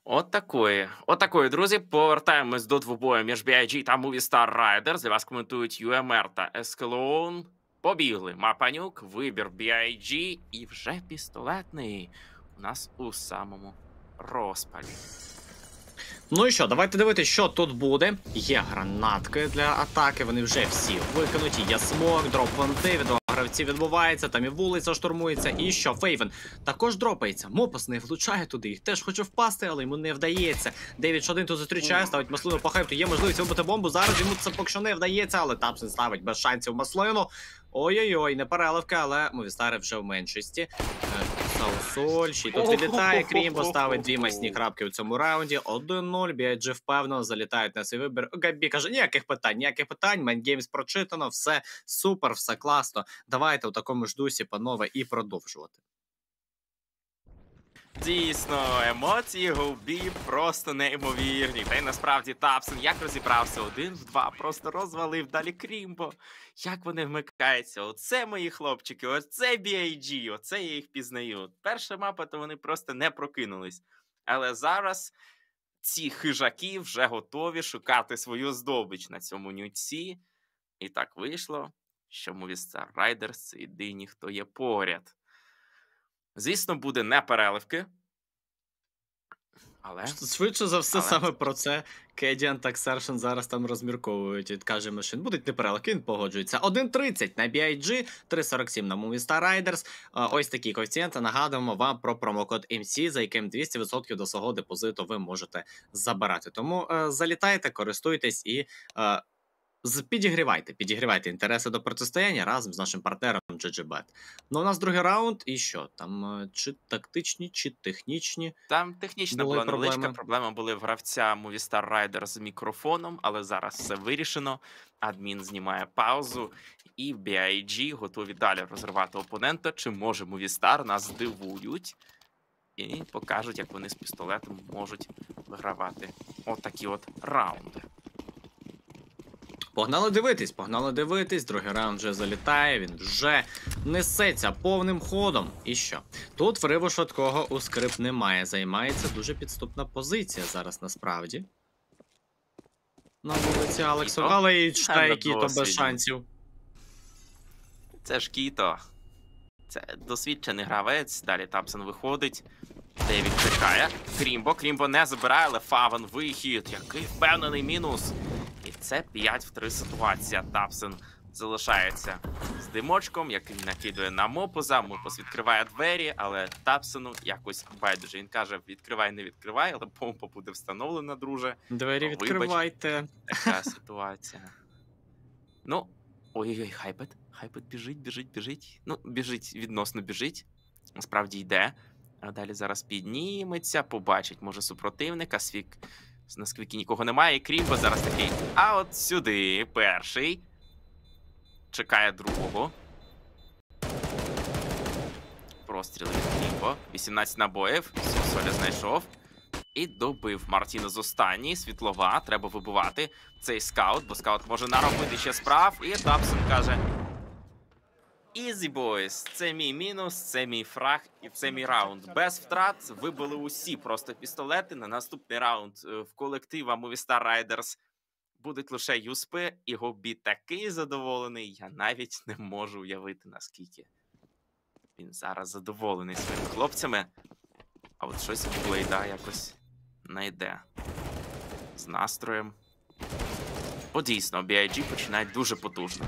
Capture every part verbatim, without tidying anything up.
От такої. От такої, друзі. Повертаємось до двобою між бі ай джі та Movistar Riders. Для вас коментують ю ем ар та Escalon. Побігли. Мапанюк, вибір бі ай джі і вже пістолетний у нас у самому розпалі. Ну і що, давайте дивитися, що тут буде. Є гранатки для атаки, вони вже всі викинуті. Є смок, дроп ванти, від гравців відбувається, там і вулиця штурмується. І що, Фейвен також дропається. Мопас не влучає туди, їх теж хоче впасти, але йому не вдається. Девід один тут зустрічає, ставить маслину по хайпту. Є можливість вибити бомбу, зараз йому це поки що не вдається, але Тапсен ставить без шансів маслину. Ой-ой-ой, не переливка, але Movistar вже в меншості. Саусоль, ще й тут відлітає, Крімбо ставить дві масні крапки у цьому раунді. один нуль, бі ай джі впевнено залітають на свій вибір. Габі каже, ніяких питань, ніяких питань, Майнгеймс прочитано, все супер, все класно. Давайте у такому ж дусі, панове, і продовжувати. Дійсно, емоції Гобі просто неймовірні. Та й насправді Тапсен як розібрався один в два, просто розвалив далі Крімбо. Як вони вмикаються. Оце мої хлопчики, оце бі ай джі, оце я їх пізнаю. Перша мапа, то вони просто не прокинулись. Але зараз ці хижаки вже готові шукати свою здобич на цьому нюці. І так вийшло, що Movistar Riders – це єдині, хто є поряд. Звісно, буде не переливки. Але... Швидше за все, Але... саме про це Кедіан та Ксершен зараз там розмірковують. І каже Машин, будуть не переливки, він погоджується. один тридцять на бі ай джі, три сорок сім на Movistar Riders. Ось такі коефіцієнти. Нагадуємо вам про промокод ем сі, за яким двісті відсотків до свого депозиту ви можете забирати. Тому е, залітайте, користуйтесь і... Е, Підігрівайте, підігрівайте інтереси до протистояння разом з нашим партнером джі джі бет. Ну, у нас другий раунд, і що? Там чи тактичні, чи технічні? Там технічна була невеличка проблема, були в гравця Movistar Riders з мікрофоном, але зараз все вирішено. Адмін знімає паузу, і бі ай джі готові далі розривати опонента. Чи може Movistar нас здивують і покажуть, як вони з пістолетом можуть вигравати отакі от раунди. Погнали дивитись, погнали дивитись, другий раунд вже залітає, він вже несеться повним ходом. І що? Тут вриву швидкого у скрип немає, займається дуже підступна позиція зараз насправді. На вулиці Алексу, але і читає Кіто без шансів. Це ж Кіто. Це досвідчений гравець, далі Тапсен виходить. Девід чекає. Крімбо, Крімбо не забирає, але Фавен вихід. Який впевнений мінус. І це п'ять в три ситуація. Тапсен залишається з димочком, який накидує на Мопоза. Мопоз відкриває двері, але Тапсену якось байдуже. Він каже, відкривай, не відкривай, але помпа буде встановлена, друже. Двері Вибач, відкривайте. Така ситуація. Ну, ой-ой-ой, Хайпет. Хайпет біжить, біжить, біжить. Ну, біжить, відносно біжить. Насправді йде. А далі зараз підніметься, побачить, може, супротивника. Свік... На сквікі нікого немає, і Крімбо зараз такий. А от сюди, перший. Чекає другого. Простріли від Крімбо. вісімнадцять набоїв. Соля знайшов. І добив Мартінез останній. Світлова. Треба вибивати цей скаут, бо скаут може наробити ще справ. І Тапсен каже: Easy, boys. Це мій мінус, це мій фраг і це мій раунд. Без втрат вибили усі просто пістолети. На наступний раунд в колектива Movistar Riders будуть лише юспи. І Гобі такий задоволений, я навіть не можу уявити, наскільки він зараз задоволений своїми хлопцями. А от щось у Блейда якось не йде з настроєм. О, дійсно, бі ай джі починає дуже потужно.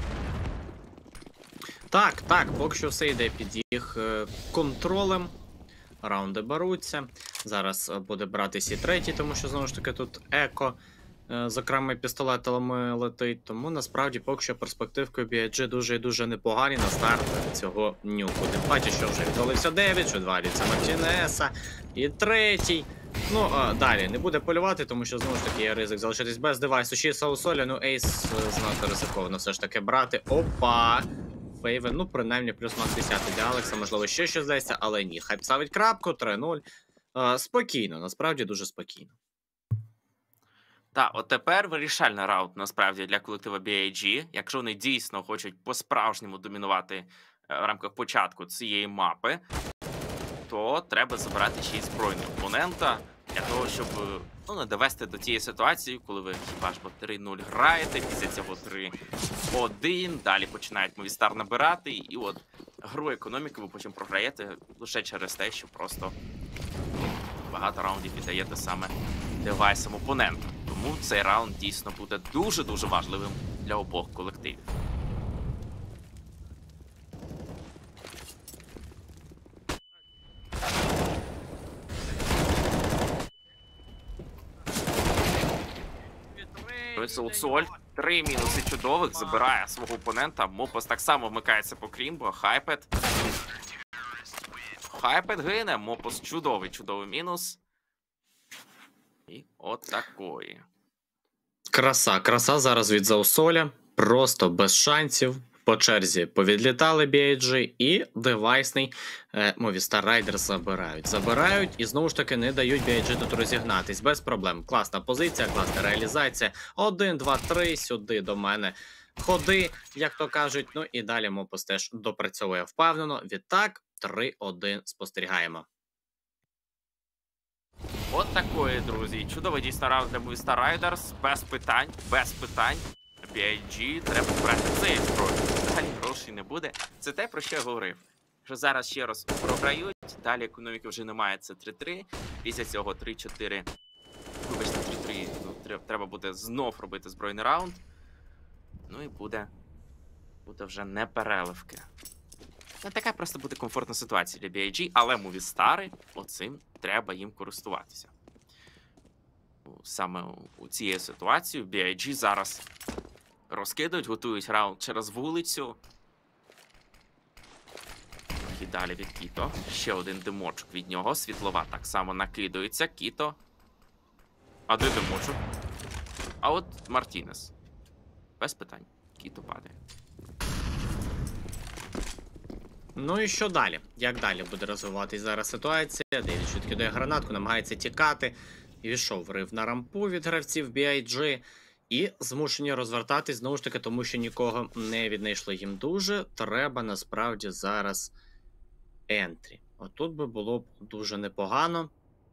Так, так, поки що все йде під їх е, контролем. Раунди беруться. Зараз буде братися і третій, тому що, знову ж таки, тут еко е, з окремими пістолетами летить. Тому, насправді, поки що перспективкою бі ай джі дуже і дуже непогані на старт цього нюку. Тим паче, що вже відвалився дев'ять, що відвалюється Мартінеса. І третій. Ну, а, далі не буде полювати, тому що, знову ж таки, є ризик залишитись без девайсу. Ще й Саусоля, ну, ейс знати ризиковано все ж таки брати. Опа! Фейвен, ну, принаймні, плюс-мак десятий для Алекса, можливо, ще щось здається, але ні. Хайп ставить крапку, три нуль. Е, спокійно, насправді дуже спокійно. Так, от тепер вирішальний раунд, насправді, для колектива бі ай джі. Якщо вони дійсно хочуть по-справжньому домінувати е, в рамках початку цієї мапи, то треба забрати ще й збройного опонента. Для того, щоб ну, не довести до тієї ситуації, коли ви хіба ж три нуль граєте, після цього три один, далі починають Movistar набирати, і от гру економіки ви потім програєте лише через те, що просто багато раундів віддаєте саме девайсам опонента. Тому цей раунд дійсно буде дуже-дуже важливим для обох колективів. Солсоль, три мінуси чудових, забирає свого опонента. Мопос так само вмикається по Крімбо. Хайпет. Хайпет гине. Мопос чудовий, чудовий мінус. І от такої. Краса, краса зараз від Заусоля. Просто без шансів. По черзі повідлітали бі ай джі і девайсний е, Movistar Riders забирають. Забирають і знову ж таки не дають бі ай джі тут розігнатись. Без проблем. Класна позиція, класна реалізація. Один, два, три, сюди до мене ходи, як то кажуть. Ну і далі Мопос теж допрацьовує впевнено. Відтак, три один спостерігаємо. От такої, друзі. Чудовий дійсно раунд для Movistar Riders. Без питань, без питань. бі ай джі треба брати цей зброю. Далі грошей не буде. Це те, про що я говорив. Що зараз ще раз програють, далі економіки вже немає, це три три. Після цього три чотири. Вибачте, три три. Ну, треба буде знов робити збройний раунд. Ну і буде. Буде вже не переливки. Не така просто буде комфортна ситуація для бі ай джі, але Movistar, оцим треба їм користуватися. Саме у цієї ситуації бі ай джі зараз розкидують, готують раунд через вулицю. І далі від Кіто. Ще один димочок від нього. Світлова так само накидується. Кіто. А де димочок? А от Мартінес. Без питань. Кіто падає. Ну і що далі? Як далі буде розвиватись зараз ситуація? Девід відкидає гранатку, намагається тікати. Війшов рив на рампу від гравців бі ай джі. І змушені розвертатись, знову ж таки, тому що нікого не віднайшло їм дуже. Треба насправді зараз ентрі. Отут би було б дуже непогано.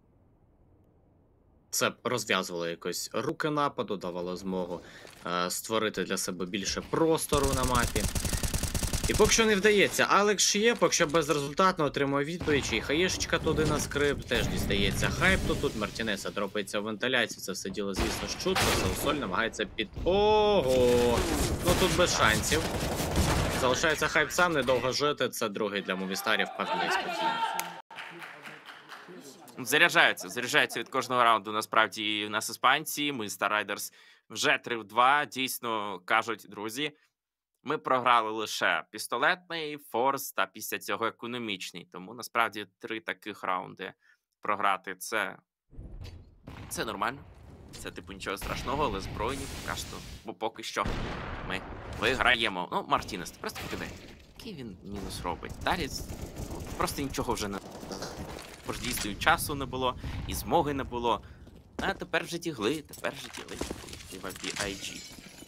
Це б розв'язувало якось руки нападу, давало змогу е створити для себе більше простору на мапі. І поки що не вдається. Алекс є, поки що безрезультатно отримує відповідь, і хаєшечка туди на скрипт, теж дістається хайп, то тут Мартінеса дропається в вентиляцію, це все діло, звісно ж, чутко, Заусоль намагається під... Ого! Ну тут без шансів. Залишається хайп сам, недовго жити, це другий для Movistar, впевнений спокійно. Заряджаються, заряджаються від кожного раунду, насправді, в нас іспанці, Movistar Riders вже три в два, дійсно, кажуть, друзі, ми програли лише пістолетний, форс та після цього економічний. Тому, насправді, три таких раунди програти – це... це нормально. Це, типу, нічого страшного, але збройні поки що, бо поки що ми виграємо. Ну, Мартінес, ти просто покидай. Який він мінус робить? Далі просто нічого вже не... Бо ж дійсно часу не було, і змоги не було. А тепер вже тягли, тепер вже тягли. І в бі ай джі.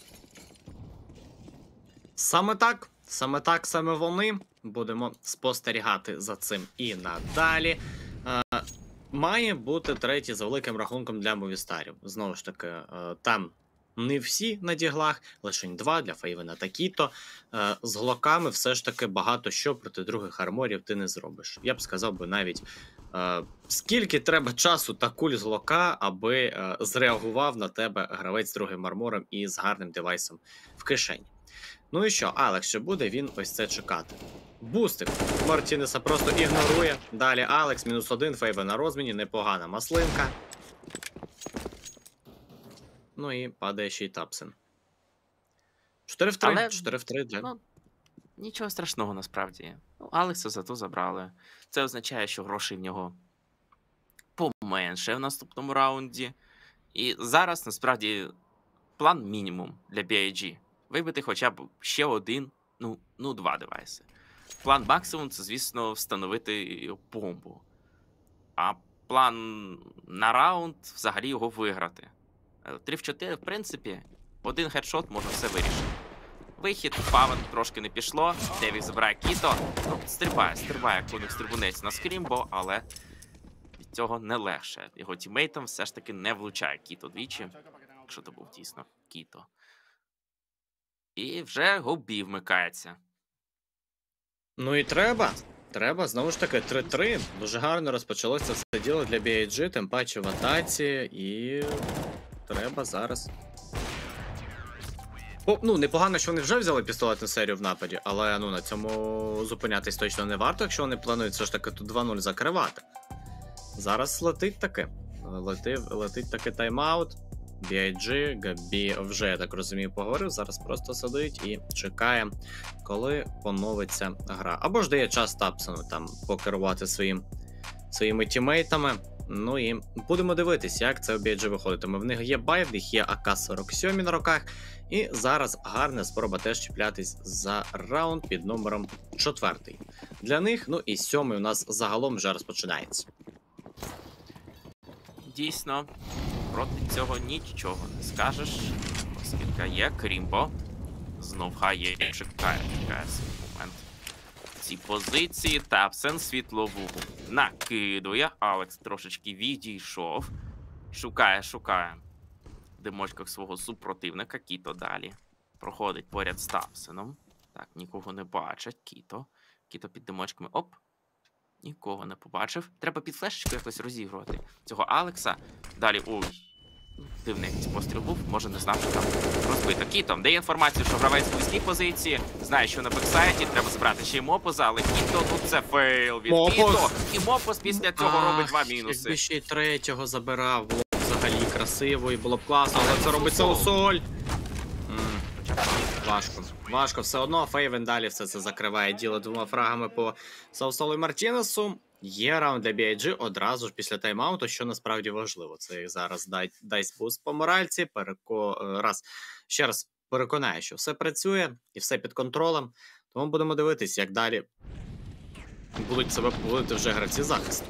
Саме так, саме так, саме вони. Будемо спостерігати за цим і надалі. Е, має бути третій за великим рахунком для Movistarів. Знову ж таки, е, там не всі на діглах, лише два для Фейвена та Кіто. Е, з глоками все ж таки багато що проти других арморів ти не зробиш. Я б сказав би навіть, е, скільки треба часу та куль з глока, аби е, зреагував на тебе гравець з другим армором і з гарним девайсом в кишені. Ну і що, Алекс, що буде він ось це чекати? Бустик Мартінеса просто ігнорує. Далі Алекс, мінус один, Фейвен на розміні, непогана маслинка. Ну і падає ще й Тапсен. чотири в три, Але... чотири в три для... Ну, нічого страшного насправді. Ну, Алекса зато забрали. Це означає, що грошей в нього поменше в наступному раунді. І зараз, насправді, план мінімум для бі ай джі. Вибити хоча б ще один, ну, ну два девайси. План максимум – це, звісно, встановити бомбу. А план на раунд – взагалі його виграти. три в чотири, в принципі, один хедшот може все вирішити. Вихід, павен трошки не пішло, Девік забирає Кіто. Ну, стрибає, стрибає коник стрибунець на скрімбо, але цього не легше. Його тімейтам все ж таки не влучає Кіто двічі, якщо то був дійсно Кіто. І вже Гобі вмикається. Ну і треба. Треба, знову ж таки, три-три. Дуже гарно розпочалося все діло для бі ай джі, тим паче в атаці, і треба зараз. О, ну, непогано, що вони вже взяли пістолетну серію в нападі, але ну, на цьому зупинятись точно не варто, якщо вони планують все ж таки тут два нуль закривати. Зараз летить таки. Лети, летить таки тайм-аут. бі ай джі, Габі вже, я так розумію, поговорив, зараз просто сидить і чекає, коли поновиться гра. Або ж дає час Тапсону там покерувати своїм, своїми тімейтами. Ну і будемо дивитись, як це у бі ай джі виходитиме. В них є бай, в них є а ка сорок сім на руках. І зараз гарна спроба теж чіплятись за раунд під номером четвертий. Для них, ну і сьомий у нас загалом вже розпочинається. Дійсно, проти цього нічого не скажеш, оскільки є Крімбо. Знов хає чекає, чекає свій момент. В цій позиції Тапсен світлову накидує. Алекс трошечки відійшов. Шукає, шукає в димочках свого супротивника. Кіто далі проходить поряд з Тапсеном. Так, нікого не бачить. Кіто. Кіто під димочками. Оп. Нікого не побачив. Треба під флешечку якось розігрувати цього Алекса. Далі, ой, дивний якийсь постріл був, може не знав, що там розбито. Кіто дає інформацію, що гравець в близькій позиції, знає, що на бексайді, треба збирати ще й Мопоза, але Кіто, тут це фейл від Мопоз. Кіто. І Мопоз після цього Ах, робить два мінуси. Якби ще й третього забирав, було б взагалі красиво і було б класно, але це робиться у соль. М, Важко. Важко. Все одно Фейвен далі все це закриває діло двома фрагами по Саусолу і Мартінесу. Є раунд для бі ай джі одразу ж після тайм-ауту, що насправді важливо. Це їх зараз дай, дасть буст по моральці, переко... раз, ще раз переконає, що все працює і все під контролем. Тому будемо дивитись, як далі будуть себе поводити вже гравці захисту.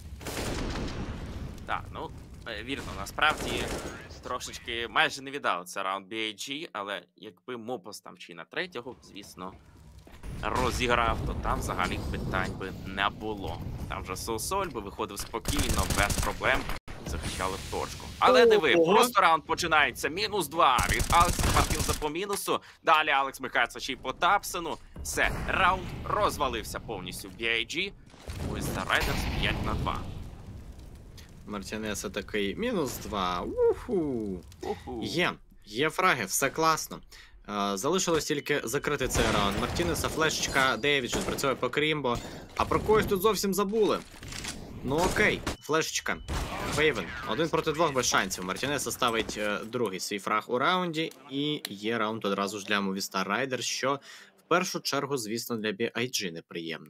Так, ну, е, вірно, насправді трошечки майже не віддали це раунд бі ай джі, але якби Мопос там чи на третього, звісно, розіграв, то там взагалі питань би не було. Там вже Соусоль би виходив спокійно, без проблем, захищали в точку. Але диви, Ого. просто раунд починається. Мінус два від Алекса Мартінса по мінусу. Далі Алекс микається ще й по Тапсену. Все, раунд розвалився повністю в бі ай джі. Ось за Райдерс п'ять на два. Мартінеса такий мінус два. Уху. Уху. Є, є фраги, все класно. Е, Залишилось тільки закрити цей раунд. Мартінеса, флешечка, Девідж працює по Крімбо. А про когось тут зовсім забули. Ну окей, флешечка. Фейвен. Один проти двох без шансів. Мартінеса ставить е, другий свій фраг у раунді. І є раунд одразу ж для Movistar Riders, що в першу чергу, звісно, для бі ай джі неприємно.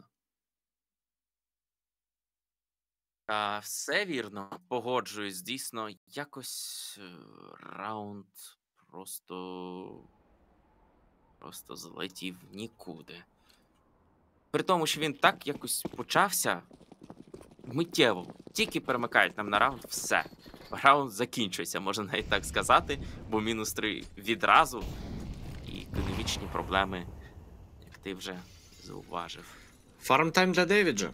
А, все вірно, погоджуюсь. Дійсно, якось е, раунд просто. Просто злетів нікуди. При тому, що він так якось почався миттєво. Тільки перемикають нам на раунд, все. Раунд закінчується, можна навіть так сказати, бо мінус три відразу. І економічні проблеми, як ти вже зауважив. Фармтайм для Девіджа.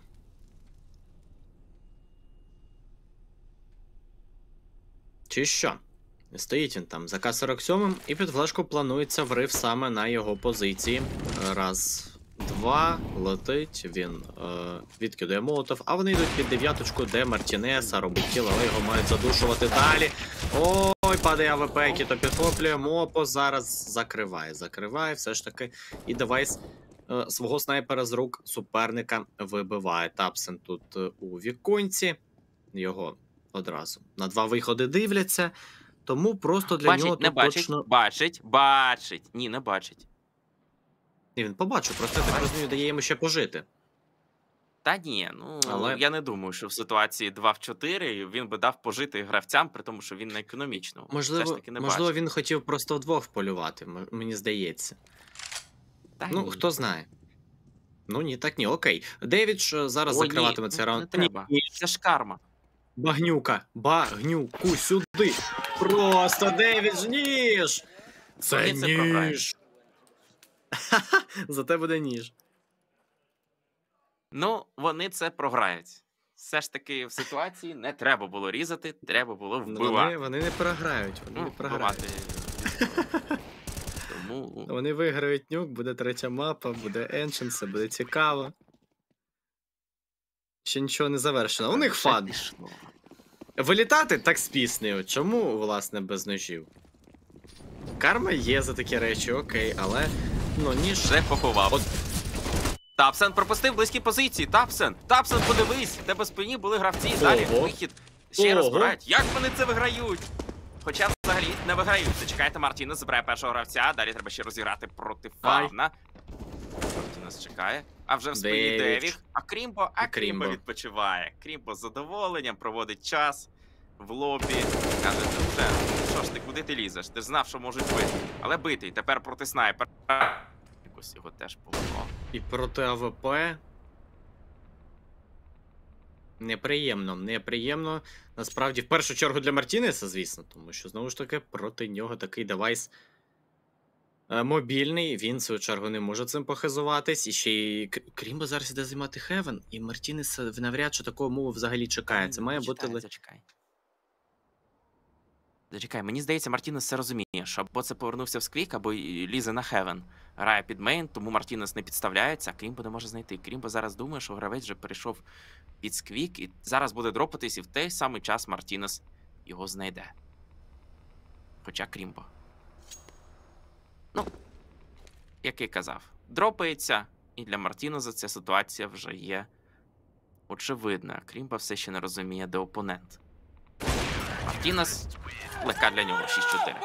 Чи що? Стоїть він там за ка сорок сім, і під флешку планується врив саме на його позиції. Раз, два, летить, він е, відкидає молотов, а вони йдуть під дев'яточку, де Мартінеса робить тіло, але його мають задушувати далі. Ой, падає АВП, Кіто підхоплює, Мопо зараз закриває, закриває все ж таки, і девайс е, свого снайпера з рук суперника вибиває. Тапсен тут е, у віконці, його одразу на два виходи дивляться. Тому просто для Бачить, нього не тут бачить, точно... бачить, бачить. Ні, не бачить. Ні, він побачив, просто я так розумію, дає йому ще пожити. Та ні, ну Але- я не думаю, що в ситуації два в чотири він би дав пожити гравцям, при тому, що він не економічно. Все ж Можливо, таки не можливо бачить. він хотів просто вдвох полювати, м- мені здається. Та Ну, ні. хто знає. Ну ні, так ні, окей. Девідж е, зараз Ой, закриватиме ні, цей не раунд. треба. Ні, Це ж карма. багнюка, багнюку сюди. Просто Девідж ніж! Це Вони це програють. ніж! Зате буде ніж. Ну, вони це програють. все ж таки в ситуації не треба було різати, треба було Ну, вбивати. Вони, вони не програють, вони Ну, не програють. вбивати. Тому Вони виграють нюк, буде третя мапа, буде Ancient, все буде цікаво. Ще нічого не завершено. У них вже фан. пішло. Вилітати так з піснею. Чому, власне, без ножів? Карма є за такі речі, окей, але ну ніж. Вже поховав. От- Тапсен пропустив близькі позиції. Тапсен, Тапсен, подивись, в тебе в спині були гравці. Далі Ого. вихід. Ще раз Ого. збирають. Як вони це виграють? Хоча взагалі не виграють. Зачекайте, Мартінес забирає першого гравця. Далі треба ще розіграти проти Ай. Фавна. Мартінес чекає. А вже в спині Девід. Девік. А Крімбо, а І Крімбо. Крімбо відпочиває. Крімбо з задоволенням проводить час в лобі. Каже, ти вже, що ж ти, куди ти лізеш? Ти ж знав, що можуть бити. Але битий, тепер проти снайпера. Якось його теж повело. І проти АВП. Неприємно, неприємно. Насправді, в першу чергу для Мартінеса, звісно, тому що, знову ж таки, проти нього такий девайс е, мобільний, він, в свою чергу, не може цим похизуватись. І ще й К- Крімбо зараз іде займати Хевен, і Мартінес навряд чи такого мову взагалі чекає. Це має бути... Зачекай, ли- Зачекай. Зачекай, мені здається, Мартінес все розуміє, що або це повернувся в сквік, або й лізе на Хевен. Грає під мейн, тому Мартінес не підставляється, а Крімбо не може знайти. Крімбо зараз думає, що гравець вже перейшов під сквік, і зараз буде дропатись, і в той самий час Мартінес його знайде. Хоча Крімбо. Ну, як я казав, дропається, і для Мартінеса ця ситуація вже є очевидна. Крімбо все ще не розуміє, де опонент. Мартінес легка для нього шість чотири.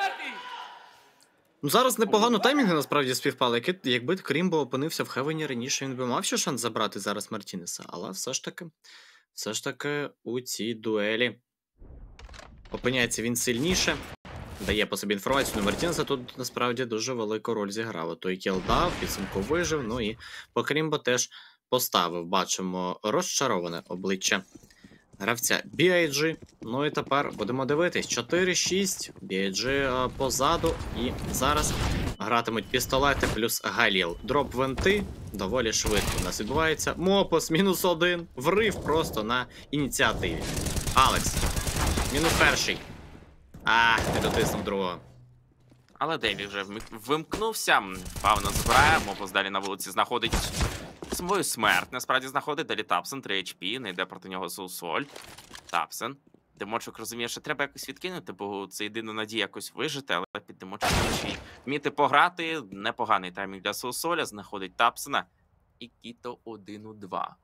Ну, зараз непогано таймінги насправді співпали. Яки- Якби Крімбо опинився в Хевені раніше, він би мав ще шанс забрати зараз Мартінеса. Але все ж таки, все ж таки у цій дуелі опиняється він сильніше, дає по собі інформацію. Ну, Мартінеса тут насправді дуже велику роль зіграло. Той кіл дав, підсумку вижив, ну і по Крімбо теж поставив. Бачимо розчароване обличчя гравця бі ай джі. Ну і тепер будемо дивитись. чотири шість, бі ай джі е, позаду. І зараз гратимуть пістолети плюс Галіл. Дроп венти доволі швидко у нас відбувається. Мопос мінус один. Врив просто на ініціативі. Алекс. Мінус перший. А, не дотиснув другого. Але Деві вже вмик- вимкнувся. Павно збирає, Мопус далі на вулиці знаходить свою смерть. Насправді знаходить далі Тапсен, три ейч пі, не йде проти нього Соусоль. Тапсен. Демочок розуміє, що треба якось відкинути, бо це єдина надія якось вижити, але під Демочок ще вміти пограти. Непоганий таймінг для Соусоля, знаходить Тапсена. І Кіто один у два.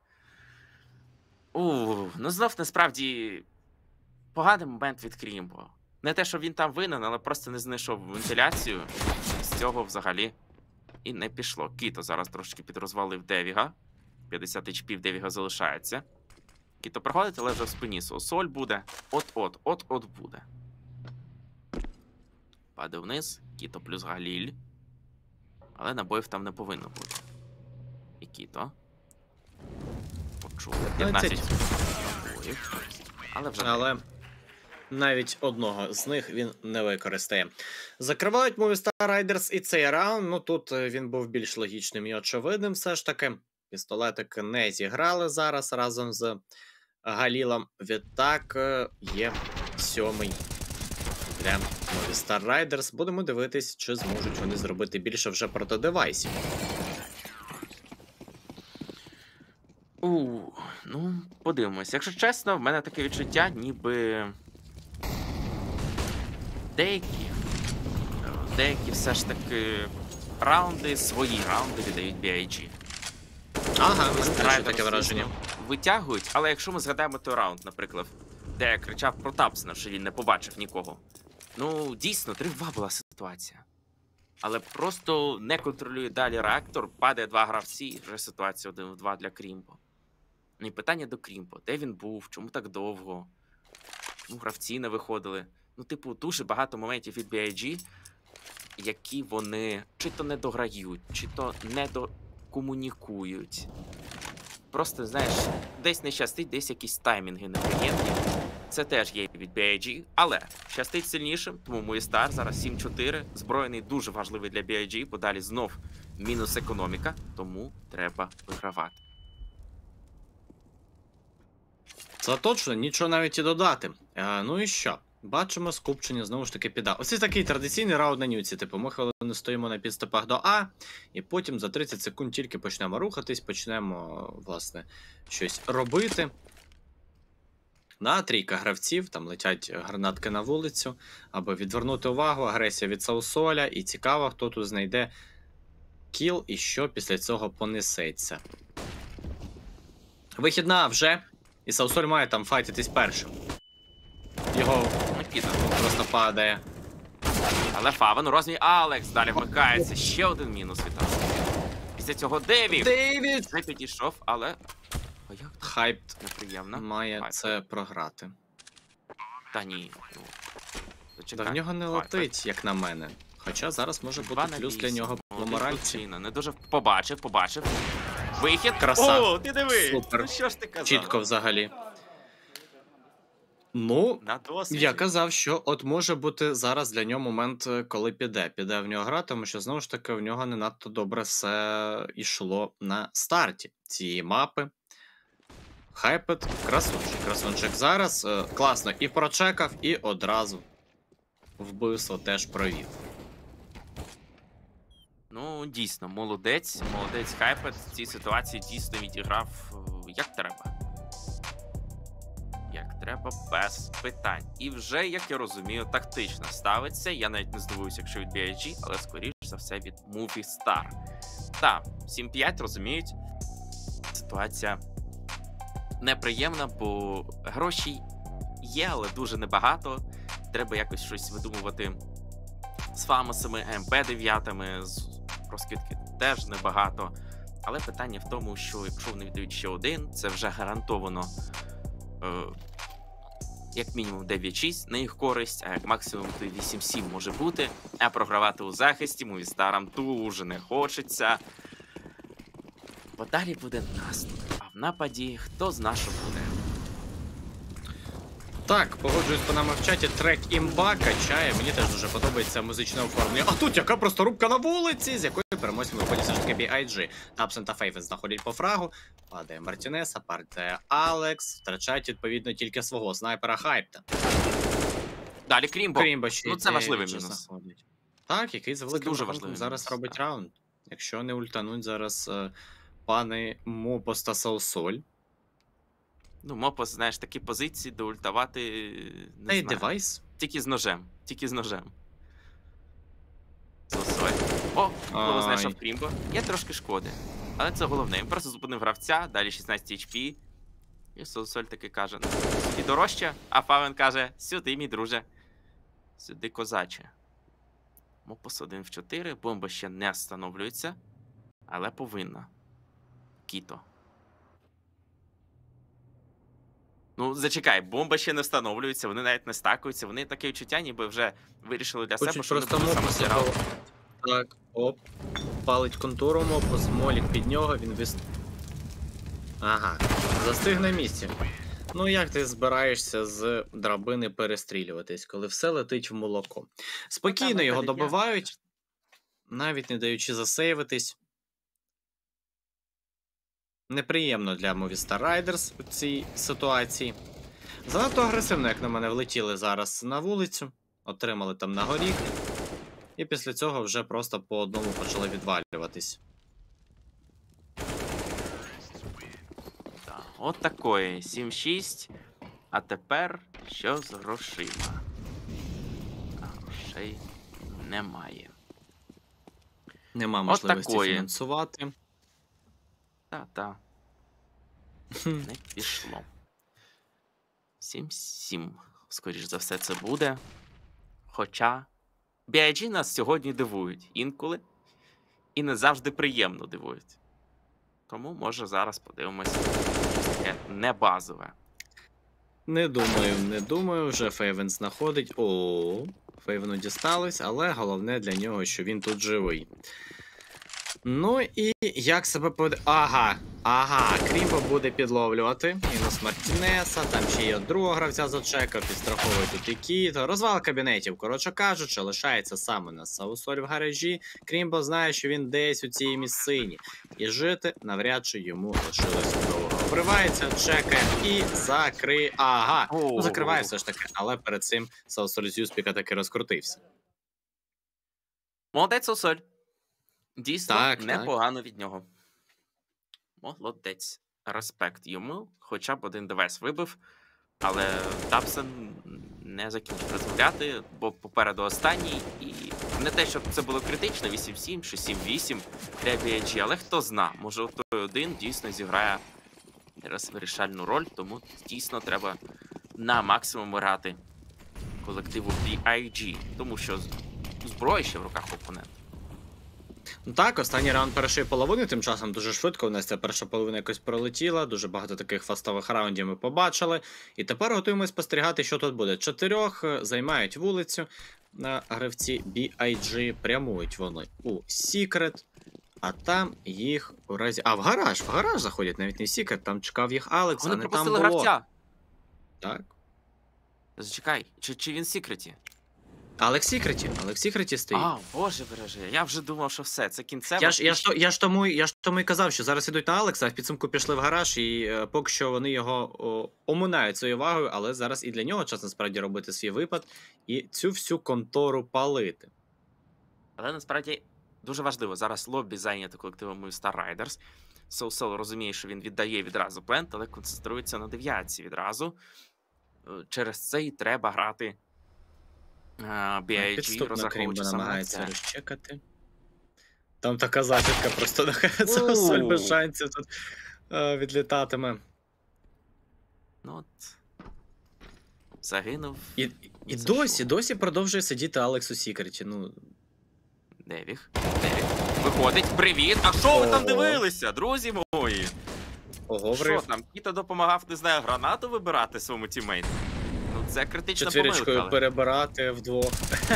Ууу, ну знов насправді поганий момент від Крімбо. Не те, що він там винен, але просто не знайшов вентиляцію. З цього взагалі і не пішло. Кіто зараз трошки підрозвалив Девіга. п'ятдесят ейч пі в Девіга залишається. Кіто проходить, але вже в спині Соусоль буде. От-от, от-от буде. Паде вниз. Кіто плюс Галіль. Але набоїв там не повинно бути. І Кіто. Почули. п'ятнадцять набоїв. Але вже Але навіть одного з них він не використає. Закривають Movistar Riders і цей раунд. Ну тут е, він був більш логічним і очевидним все ж таки. Пістолетики не зіграли зараз разом з Галілом. Відтак е, є сьомий для Movistar Riders. Будемо дивитись, чи зможуть вони зробити більше вже проти девайсів. У, ну, подивимось. Якщо чесно, в мене таке відчуття, ніби деякі, деякі все ж таки раунди, свої раунди віддають бі ай джі. Ага, Ось теж Райдер, таке враження. звісно, витягують, але якщо ми згадаємо той раунд, наприклад, де я кричав про Тапсена, що він не побачив нікого. Ну, дійсно, три в два була ситуація. Але просто не контролює далі реактор, падає два гравці, і вже ситуація один в два для Крімбо. Ну і питання до Крімбо. Де він був? Чому так довго? Чому гравці не виходили? Ну, типу, дуже багато моментів від бі ай джі, які вони чи то не дограють, чи то не докомунікують. Просто, знаєш, десь не щастить, десь якісь таймінги неприємні. Це теж є від бі ай джі, але щастить сильнішим, тому Movistar зараз сім чотири. Збройний дуже важливий для бі ай джі, бо далі знов мінус економіка, тому треба вигравати. Це точно, нічого навіть і додати. Е, ну і що? Бачимо скупчення знову ж таки під А. Ось такий традиційний раунд на нюці. Типу, ми хвилину стоїмо на підступах до А, і потім за тридцять секунд тільки почнемо рухатись, почнемо, власне, щось робити. На трійка гравців, там летять гранатки на вулицю, аби відвернути увагу, агресія від Саусоля, і цікаво, хто тут знайде кіл і що після цього понесеться. Вихідна вже, і Саусоль має там файтитись першим. Його просто падає. Але Фавен у розмірі Алекс далі вмикається. Ще один мінус від нас. Після цього Девід. Девід! Не підійшов, але... А як так? Хайп Неприємно. має Хайп. це програти. Та ні. Ну, Та зачекай. в нього не Хайп. летить, як на мене. Хоча зараз може Два бути на плюс для вісім. нього по Молодий моральці. хлопчина. Не дуже побачив, побачив. Вихід. Краса. О, ти диви. Супер. Ну що ж ти казав? Чітко взагалі. Ну, На досвіді. я казав, що от може бути зараз для нього момент, коли піде. Піде в нього гра, тому що знову ж таки в нього не надто добре все йшло на старті цієї мапи. Хайпет, красунчик, красунчик зараз. Е, класно і прочекав, і одразу вбивство теж провів. Ну, дійсно, молодець. Молодець Хайпет в цій ситуації дійсно відіграв е, як треба. Як треба, без питань. І вже, як я розумію, тактично ставиться. Я навіть не здивуюся, якщо від бі ай джі, але скоріш за все від Movistar. Так, сім п'ять розуміють. Ситуація неприємна, бо грошей є, але дуже небагато. Треба якось щось видумувати з фамосами, ем пі дев'ять, з розкидки теж небагато. Але питання в тому, що якщо вони віддають ще один, це вже гарантовано е, як мінімум дев'ять шість на їх користь, а як максимум то вісім сім може бути. А програвати у захисті Movistar'ам дуже не хочеться. Бо далі буде наступ. А в нападі хто зна, що буде. Так, погоджуюсь по нам в чаті, трек імба качає. Мені теж дуже подобається музичне оформлення. А тут яка просто рубка на вулиці, з якої переможцем виходить все ж таки бі ай джі. Тапсен та Фейвен знаходять по фрагу. Падає Мартінеса, падає Алекс. Втрачають, відповідно, тільки свого снайпера Хайпта. Далі Крімбо. Крімбо ще Ну, це йде, важливий вже мінус. знаходить. Так, який за великим дуже рахунком важливий зараз мінус, робить так. раунд. Якщо не ультануть зараз е, пани Мопос та Саусоль. Ну, Мопос, знаєш, такі позиції, де ультавати не Та й знаю. девайс. Тільки з ножем. Тільки з ножем. Сосой. О, коли Ай. знайшов Крімбо. Є трошки шкоди. Але це головне. Він просто зупинив гравця, далі шістнадцять ейч пі. І Сосоль таки каже, ну, сюди дорожче, а Фавен каже, сюди, мій друже. Сюди, козаче. Мопос один в чотири, бомба ще не встановлюється, але повинна. Кіто. Ну, зачекай, бомба ще не встановлюється, вони навіть не стакуються, вони таке відчуття, ніби вже вирішили для себе, Хочуть що вони просто будуть Мопоса. самостирали. Так, оп. Палить контуру Мопос, молік під нього, він вис... Ага, застиг на місці. Ну як ти збираєшся з драбини перестрілюватись, коли все летить в молоко? Спокійно Та, його та, та, добивають, навіть не даючи засейвитись. Неприємно для Movistar Riders у цій ситуації. Занадто агресивно, як на мене, влетіли зараз на вулицю, отримали там на горіх, і після цього вже просто по одному почали відвалюватись. Так, от такої, сім шість. А тепер що з грошима? А грошей немає. Нема можливості такої. фінансувати. Та-та. Не пішло. сім сім. Скоріш за все це буде. Хоча бі ай джі нас сьогодні дивують інколи. І не завжди приємно дивують. Тому, може, зараз подивимось таке небазове. Не думаю, не думаю, вже Фейвен знаходить. О, Фейвену дісталось, але головне для нього, що він тут живий. Ну і як себе поведе. Ага, Ага, Крімбо буде підловлювати. Мінус Мартінеса, там ще є другого гравця зачекав, підстраховує тут і Кіто. Розвал кабінетів, коротше кажучи, лишається саме на Саусоль в гаражі. Крімбо знає, що він десь у цій місцині. І жити навряд чи йому лишилось довго. Вривається, чекає і закриє. Ага, ну закриває все ж таки, але перед цим Саусоль з Юспіка таки розкрутився. Молодець, Саусоль. Дійсно, Так, непогано від нього. Молодець. Респект йому. Хоча б один девайс вибив. Але Тапсен не закінчив розмовляти, бо попереду останній. І не те, щоб це було критично, вісім сім чи сім вісім для бі ай джі, але хто зна, може той один дійсно зіграє зараз вирішальну роль, тому дійсно треба на максимум грати колективу бі ай джі, тому що зброя ще в руках опонента. Ну так, останній раунд першої половини, тим часом дуже швидко, у нас ця перша половина якось пролетіла, дуже багато таких фастових раундів ми побачили. І тепер готуємося спостерігати, що тут буде. Чотирьох займають вулицю на гравці бі ай джі, прямують вони у Secret, а там їх у разі... А, в гараж, в гараж заходять, навіть не в Secret, там чекав їх Алекс, Вони а не там пропустили було. гравця. Так. Зачекай, чи, чи він в Сікреті? Алекс Secret, Алекс Secret стоїть. А, боже береже, я вже думав, що все, це кінцево. Я ж, я, ж, то- я, ж тому, я ж тому і казав, що зараз ідуть на Алекса, а в підсумку пішли в гараж, і е, поки що вони його о, оминають своєю увагою, але зараз і для нього час насправді робити свій випад і цю всю контору палити. Але насправді дуже важливо. Зараз лобі зайнято колективом Movistar Riders. Соусол розуміє, що він віддає відразу плент, але концентрується на дев'ятці відразу. Е, Через це і треба грати е, бі ай джі, Підступно розраховуючи Крімбо саме на намагається це. розчекати. Там така зачітка просто нахається, соль без шансів тут е, відлітатиме. Ну от. Загинув. І, і Це досі, що? досі продовжує сидіти Алекс у Сікреті. Ну, Девіх. Девіх. Виходить, привіт! А що ви там Ого. дивилися, друзі мої? ого, Що врив. там, Кіто допомагав, не знаю, гранату вибирати своєму тімейту? Ну це критична помилка. Четвірочкою але- перебирати вдвох.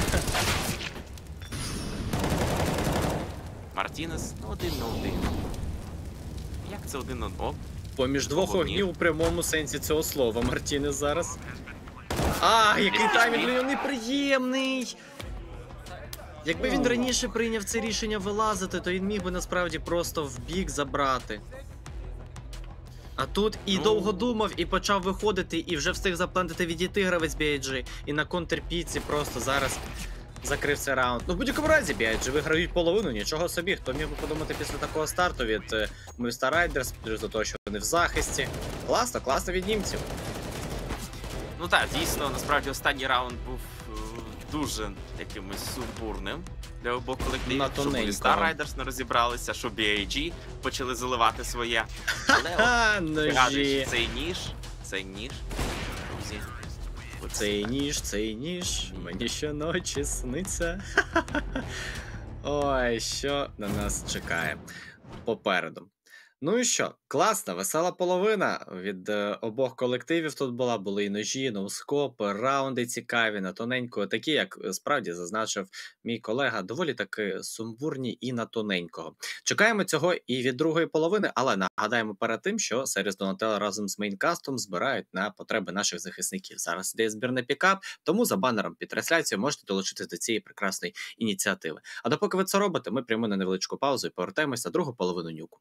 Мартінес, ну один на один. Як це один на один? Поміж двох Кого огнів у прямому сенсі цього слова, Мартінес зараз. А, який таймінг для нього неприємний! Якби він раніше прийняв це рішення вилазити, то він міг би насправді просто в бік забрати. А тут і Ну. довго думав, і почав виходити, і вже встиг заплантити відійти гравець бі ай джі. І на контрпіці просто зараз закрив цей раунд. Ну, в будь-якому разі бі ай джі виграють половину, нічого собі. Хто міг би подумати після такого старту від е, Movistar Riders, плюс до того, що вони в захисті. Класно, класно від німців. Ну так, дійсно, насправді останній раунд був е, дуже якимось сумбурним для обох колективів. На Що тоненького. Movistar Riders не розібралися, що бі ай джі почали заливати своє. Але от, Ха, пригадуючи ножі. цей ніж, цей ніж, друзі. оце Цей ніж, цей ніж, мені щоночі сниться. Ой, що на нас чекає попереду. Ну і що, класна, весела половина від е, обох колективів тут була, були і ножі, ноускопи, раунди цікаві, на тоненького, такі, як е, справді зазначив мій колега, доволі таки сумбурні і на тоненького. Чекаємо цього і від другої половини, але нагадаємо перед тим, що сервіс Donatello разом з мейнкастом збирають на потреби наших захисників. Зараз йде збір на пікап, тому за банером під трансляцією можете долучитись до цієї прекрасної ініціативи. А допоки ви це робите, ми прямо на невеличку паузу і повертаємось на другу половину нюку.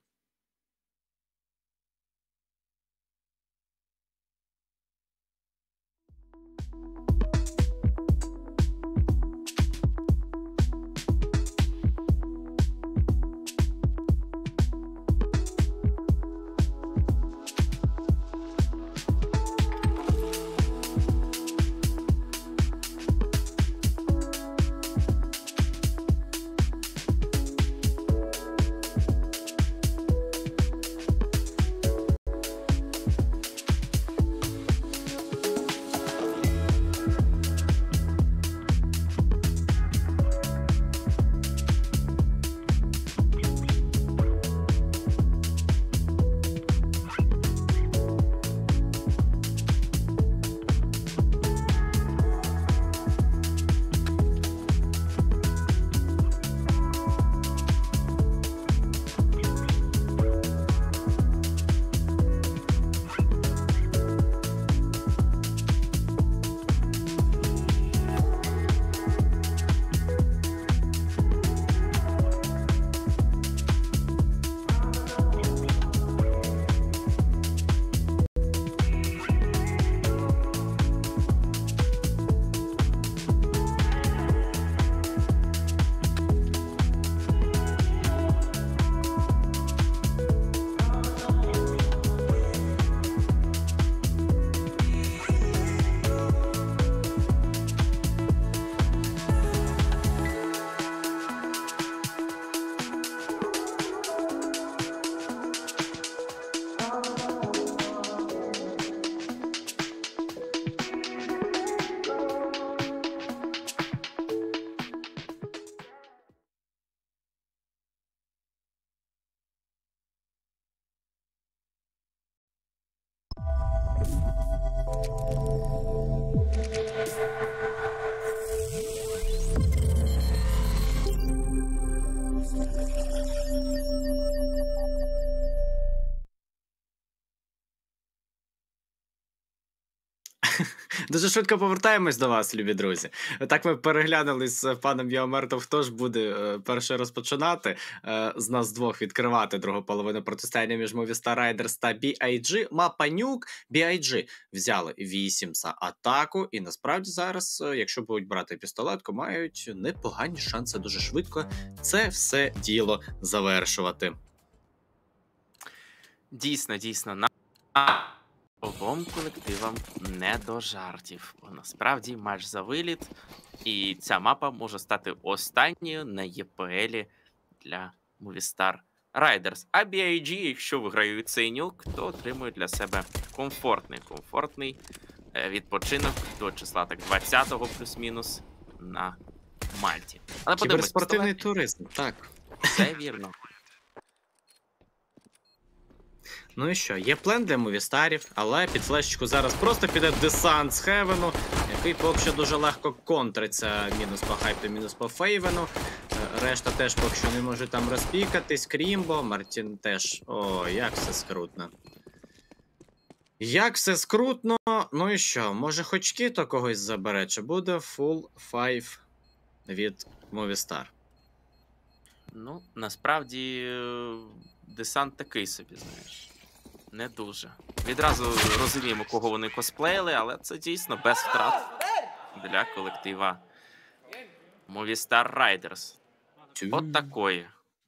Дуже швидко повертаємось до вас, любі друзі. Так ми переглянули з паном Йомертом, хто ж буде е, перше розпочинати е, з нас двох відкривати другу половину протистояння між Movistar Riders та бі ай джі. Мапа Нюк. бі ай джі взяли вісім за атаку, і насправді зараз, е, якщо будуть брати пістолетку, мають непогані шанси дуже швидко це все діло завершувати. Дійсно, дійсно, на обом колективам не до жартів. Бо насправді матч за виліт, і ця мапа може стати останньою на ЄПЛі для Movistar Riders. А бі ай джі, якщо виграють цей нюк, то отримують для себе комфортний, комфортний е, відпочинок до числа так двадцятого плюс-мінус на Мальті. Але подивимось, Кіберспортивний пістолет- туризм, так. Це вірно. Ну і що, є план для мувістарів, але під флешечку зараз просто піде десант з Хевену, який поки що дуже легко контриться мінус по хайпу, мінус по Фейвену. Е, Решта теж поки що не може там розпікатись. Крімбо, Мартін теж. О, як все скрутно. Як все скрутно. Ну і що, може хоч Кіто когось забере, чи буде full five від Мувістар? Ну, насправді, е, десант такий собі, знаєш. Не дуже. Відразу розуміємо, кого вони косплеїли, але це дійсно без втрат для колектива Movistar Riders. От такої.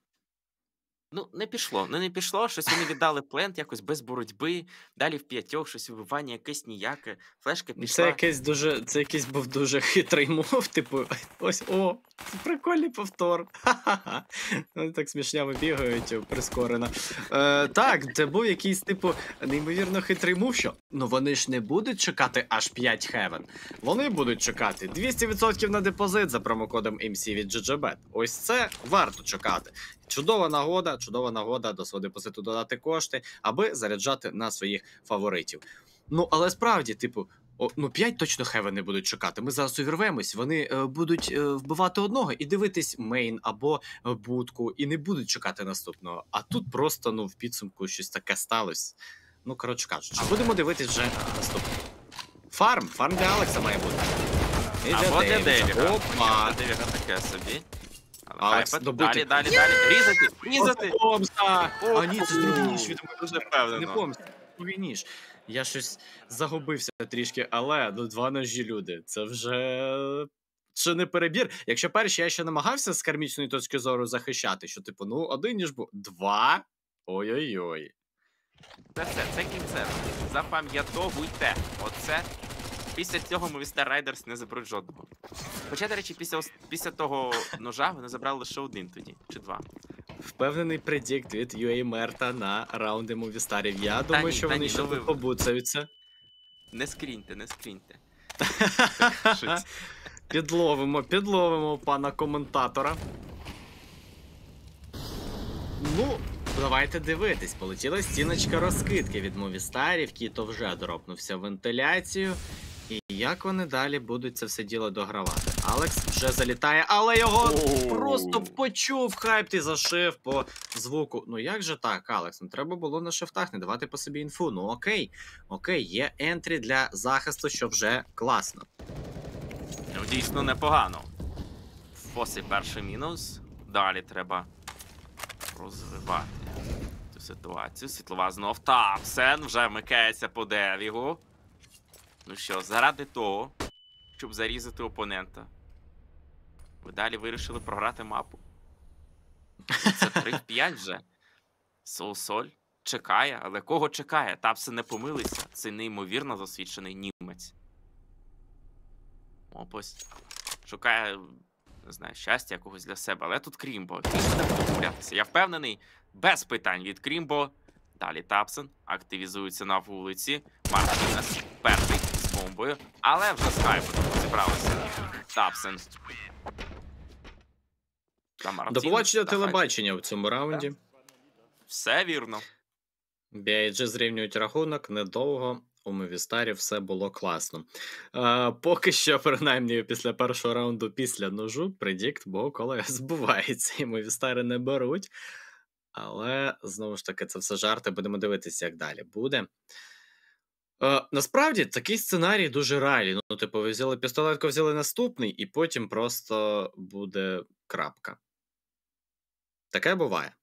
Ну, не пішло. Ну, не пішло. Щось вони віддали плент якось без боротьби. Далі в п'ятьох, щось вибивання якесь ніяке. Флешка Це пішла. якийсь дуже, це якийсь був дуже хитрий мов, типу, ось, о, це прикольний повтор. Ха-ха-ха. Вони так смішняво бігають, прискорено. Е, так, це був якийсь, типу, неймовірно хитрий мов, що, ну вони ж не будуть чекати аж п'ять Heaven. Вони будуть чекати двісті відсотків на депозит за промокодом ем сі від джі джі бет. Ось це варто чекати. Чудова нагода, чудова нагода до свого депозиту додати кошти, аби заряджати на своїх фаворитів. Ну, але справді, типу, о, ну п'ять точно Heaven не будуть чекати. Ми зараз увірвемось, вони е, будуть е, вбивати одного і дивитись мейн або е, будку, і не будуть чекати наступного. А тут просто, ну, в підсумку щось таке сталося. Ну, коротше кажучи, будемо дивитись вже наступний. Фарм, фарм для Алекса має бути. І Або для Девіда. Девіга. Опа! Для Девіга таке собі. Але Алекс, хайпет. добити. Далі, далі, далі. Різати, різати. Помста! О, А ні, це другий ніж від дуже Не впевнено. помста, другий ніж. Я щось загубився трішки, але ну два ножі, люди. Це вже. Це не перебір. Якщо перші я ще намагався з кармічної точки зору захищати, що типу, ну, один ніж був. Два. Ой-ой-ой. Це все, це кінцево. Запам'ятовуйте. Оце. Після цього Movistar Riders не заберуть жодного. Хоча, до речі, після, ос- після того ножа вони забрали лише один тоді, чи два. Впевнений предикт від ю ей Мерта на раунди Мувістарів. Я думаю, ні, що та вони ні, ще ну ви- тут побуцаються. Не скріньте, не скріньте. Підловимо, підловимо пана коментатора. Ну, давайте дивитись. Полетіла стіночка розкидки від Мувістарів. Кіто вже дропнувся в вентиляцію. І як вони далі будуть це все діло догравати? Алекс вже залітає, але його Оу. просто почув хайп і зашив по звуку. Ну як же так, Алекс? Ну треба було на шифтах не давати по собі інфу. Ну окей, окей, є ентрі для захисту, що вже класно. Ну, дійсно непогано. Фосі перший мінус. Далі треба розвивати цю ситуацію. Світлова знов. Тапсен вже вмикається по Девігу. Ну що, заради того, щоб зарізати опонента, ви далі вирішили програти мапу. Це три в п'ять вже. Соусоль чекає, але кого чекає? Тапсен не помилився. Це неймовірно досвідчений німець. Опось. Шукає, не знаю, щастя якогось для себе. Але тут Крімбо. Він буде помилятися. Я впевнений, без питань від Крімбо. Далі Тапсен активізується на вулиці. Мартінес перший з бомбою. Але вже з хайпом зібралися. Тапсен. Та До Мартінес, побачення та телебачення в цьому раунді. Все вірно. бі ай джі зрівнюють рахунок недовго. у Movistar все було класно. Е, поки що, принаймні, після першого раунду, після ножу, предікт, бо коли збувається, і Movistar не беруть. Але, знову ж таки, це все жарти, будемо дивитися, як далі буде. Е, насправді, такий сценарій дуже реальний. Ну, типу, ви взяли пістолетку, взяли наступний, і потім просто буде крапка. Таке буває.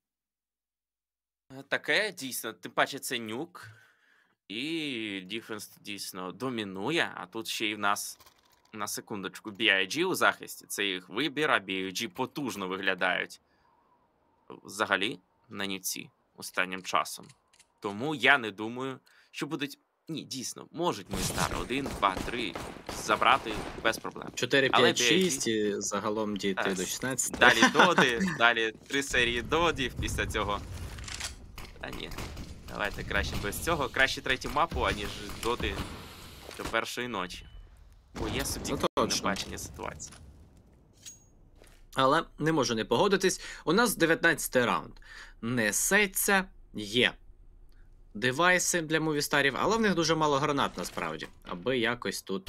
Таке дійсно, тим паче це нюк. І Діфенс дійсно домінує, а тут ще й в нас на секундочку бі ай джі у захисті. Це їх вибір, а бі ай джі потужно виглядають взагалі на нюці останнім часом. Тому я не думаю, що будуть. Ні, дійсно, можуть Movistar один, два, три забрати без проблем. чотири, Але п'ять, бі ай джі шість і загалом дійти Так, до шістнадцяти. Далі доди, далі три серії додів після цього. А ні, давайте краще без цього. Краще третю мапу, аніж доди до першої ночі. Бо є суб'єктивне точно. бачення ситуації. Але не можу не погодитись. У нас дев'ятнадцятий раунд. Несеться, є девайси для мувістарів, але в них дуже мало гранат насправді. Аби якось тут.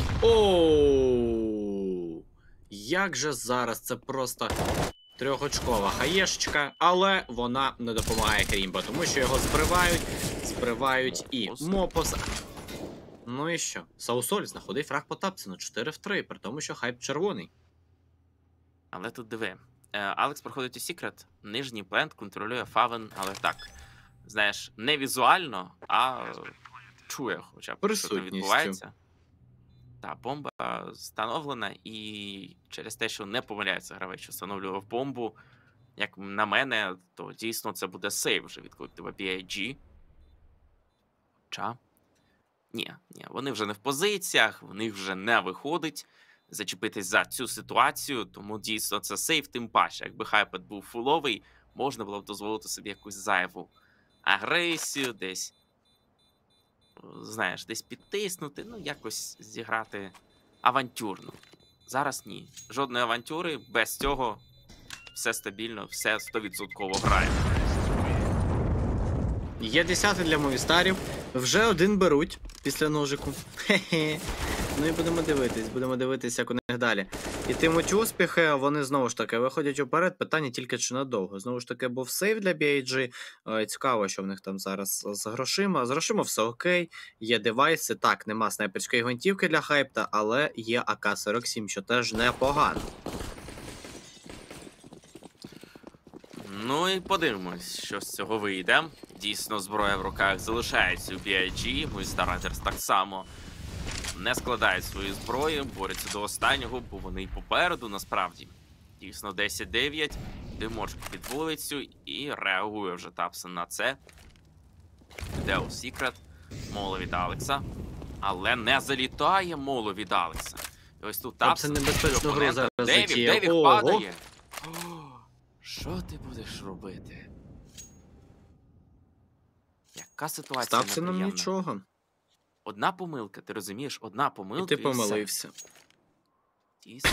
Оу! Як же зараз це просто трьохочкова хаєшечка, але вона не допомагає Крімбо, тому що його збривають, збривають і Мопос. Мопос. Ну і що? Саусоль знаходить фраг по Тапсену чотири в три, при тому, що хайп червоний. Але тут диви. Е, Алекс проходить у Секрет, нижній плент контролює Фавен, але так. Знаєш, не візуально, а чує хоча б, що там Присутністю. відбувається. Та бомба встановлена, і через те, що не помиляється гравець, що встановлював бомбу, як на мене, то дійсно це буде сейв вже від колектива бі ай джі. Хоча? Ні, ні, вони вже не в позиціях, в них вже не виходить зачепитись за цю ситуацію, тому дійсно це сейв, тим паче. Якби хайпет був фуловий, можна було б дозволити собі якусь зайву агресію, десь, знаєш, десь підтиснути, ну, якось зіграти авантюрно. Зараз ні. Жодної авантюри, без цього все стабільно, все сто відсотків грає. Є десятий для мувістарів. Вже один беруть після ножику. Хе-хе. Ну і будемо дивитись, будемо дивитись, як у них далі. Ітимуть успіхи, вони знову ж таки виходять уперед. Питання тільки чи надовго. Знову ж таки, був сейв для бі ай джі. Е, Цікаво, що в них там зараз з грошима. З грошима все окей. Є девайси. Так, нема снайперської гвинтівки для хайпта, але є а ка сорок сім, що теж непогано. Ну і подивимось, що з цього вийде. Дійсно, зброя в руках залишається у бі ай джі. Movistar Riders так само не складають свої зброї, борються до останнього, бо вони й попереду, насправді. Дійсно, десять дев'ять, димочок під вулицю, і реагує вже Тапсен на це. Йде у Секрет, моло від Алекса, але не залітає моло від Алекса. І ось тут Тапсен, небезпечну гру зараз Девік, затіяв. Девік Ого. падає. О, що ти будеш робити? Яка ситуація Стався нам неприємна. нічого. Одна помилка, ти розумієш? Одна І помилка, ти і все. помилився. Дійсно.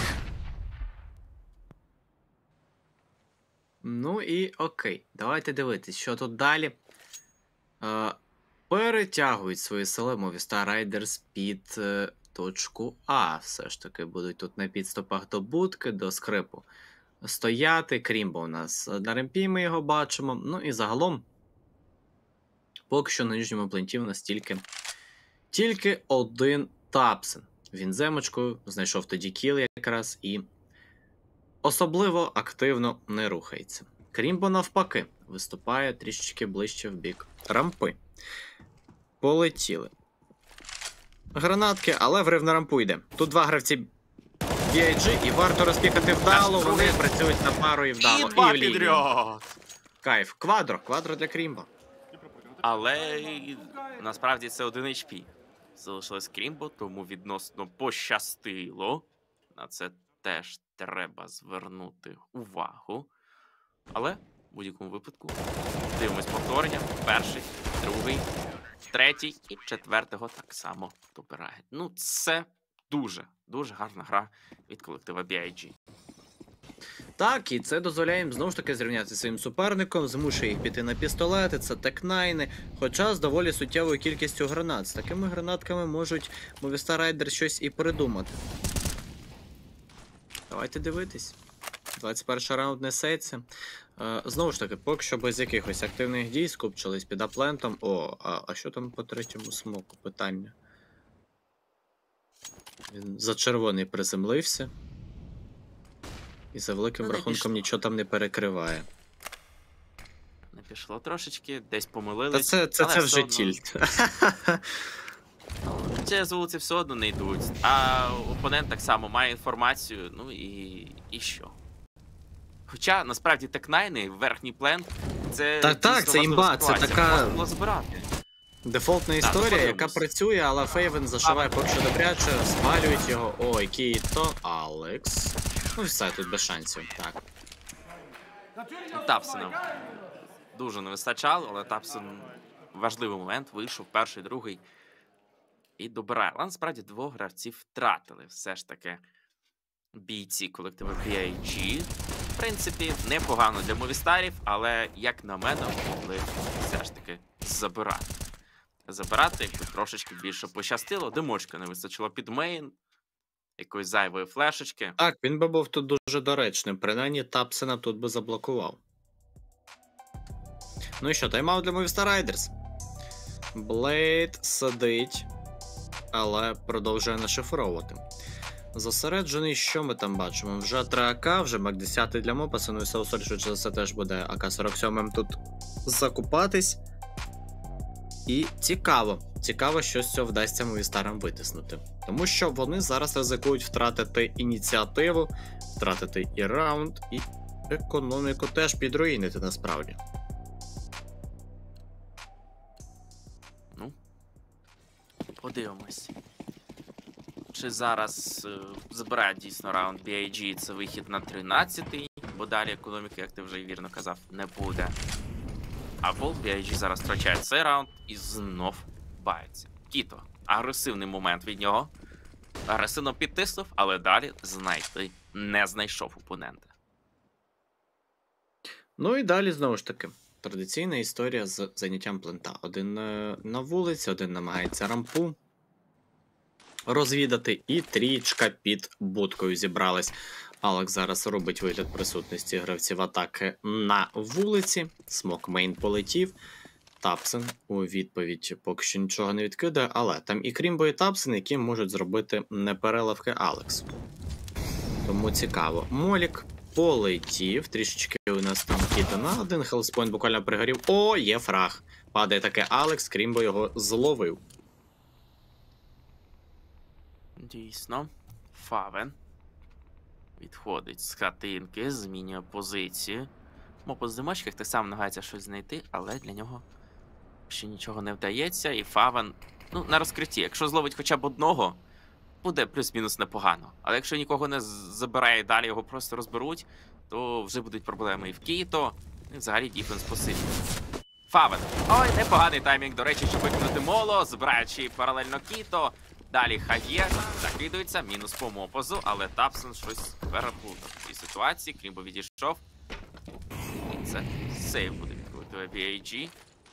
Ну і окей, давайте дивитись, що тут далі. Е, перетягують свої сили Movistar Riders під е, точку А. Все ж таки будуть тут на підступах до будки, до скрипу стояти. Крімбо у нас на ремпі, ми його бачимо. Ну і загалом, поки що на нижньому пленті у нас тільки, тільки один Тапсен. Він земочкою знайшов тоді кіл якраз і особливо активно не рухається. Крімбо навпаки виступає трішечки ближче в бік рампи. Полетіли. Гранатки, але врив на рампу йде. Тут два гравці бі ай джі, і варто розпікати вдало, вони працюють на пару і вдало. І два в лінію. підряд. Кайф. Квадро, квадро для Крімбо. Але насправді це один ейч пі. Залишилось Крімбо, тому відносно пощастило. На це теж треба звернути увагу. Але в будь-якому випадку дивимось повторення. Перший, другий, третій і четвертого так само добирають. Ну, це дуже, дуже гарна гра від колектива бі ай джі. Так, і це дозволяє їм знову ж таки зрівняти своїм суперником, змушує їх піти на пістолети, це тек-найни, хоча з доволі суттєвою кількістю гранат. З такими гранатками можуть Movistar Riders щось і придумати. Давайте дивитись. двадцять перший раунд несеться. Е, знову ж таки, поки що без якихось активних дій скупчились під аплентом. О, а, а що там по третьому смоку? Питання. Він за червоний приземлився. І за великим Ну, не рахунком пішло. нічого там не перекриває. Не пішло трошечки, десь Та помилились. це, це, але це все вже одно- тільт. Ну, через вулиці все одно не йдуть. А опонент так само має інформацію, ну і, і що? Хоча насправді тек-найни, верхній плен, це Так, так, дійсно це важлива імба, це ситуація, така- можна було збирати. Дефолтна Так, історія, ну, яка подивимось. працює, але Фейвен зашиває поки що добряче, спалюють його. Ой, Кіто, Алекс. Ну все, тут без шансів. Так. Тапсона дуже не вистачало, але Тапсон важливий момент, вийшов перший, другий і добирає. Але насправді двох гравців втратили все ж таки бійці колективу пі ай джі. В принципі, непогано для Мовістарів, але, як на мене, могли все ж таки забирати. Забирати, якби трошечки більше пощастило. Димочка не вистачило під мейн, якоїсь зайвої флешечки. Так, він би був тут дуже доречним, принаймні Тапсена тут би заблокував. Ну і що, тайм-аут для Movistar Riders. Блейд сидить, але продовжує нашифровувати. Зосереджений, що ми там бачимо? Вже три АК, вже Мак десять для Мопаса, ну і Саусоль, швидше за все, теж буде А К сорок сім тут закупатись. І цікаво, цікаво, що з цього вдасться Movistar'ам витиснути. Тому що вони зараз ризикують втратити ініціативу, втратити і раунд, і економіку теж підруїнити насправді. Ну, подивимось. Чи зараз е, забирає дійсно раунд бі ай джі, це вихід на тринадцятий, бо далі економіки, як ти вже вірно казав, не буде. А Волк бі ай джі зараз втрачає цей раунд і знов бається. Кіто. Агресивний момент від нього. Агресивно підтиснув, але далі знайти не знайшов опонента. Ну і далі, знову ж таки, традиційна історія з заняттям плента. Один е, на вулиці, один намагається рампу розвідати, і трічка під будкою зібралась. Алекс зараз робить вигляд присутності гравців атаки на вулиці. Смок мейн полетів. Тапсен у відповідь поки що нічого не відкидає, але там і Крімбо, і Тапсен, які можуть зробити непереливки Алексу. Тому цікаво. Молік полетів. Трішечки у нас там Кіта на один. Хелспойнт буквально пригорів. О, є фраг. Падає таке Алекс, Крімбо його зловив. Дійсно. Фавен відходить з хатинки, змінює позицію. Мопо з димочках так само намагається щось знайти, але для нього ще нічого не вдається. І Фавен, ну, на розкритті. Якщо зловить хоча б одного, буде плюс-мінус непогано. Але якщо нікого не з- забирає і далі його просто розберуть, то вже будуть проблеми і в Кіто, і взагалі діфенс посилює. Фавен. Ой, непоганий таймінг, до речі, щоб викинути моло, збираючи паралельно Кіто. Далі Хає закидується, мінус по Мопозу, але Тапсон щось переплутав в цій ситуації. Крімбо відійшов. І це сейв буде від колектива бі ай джі.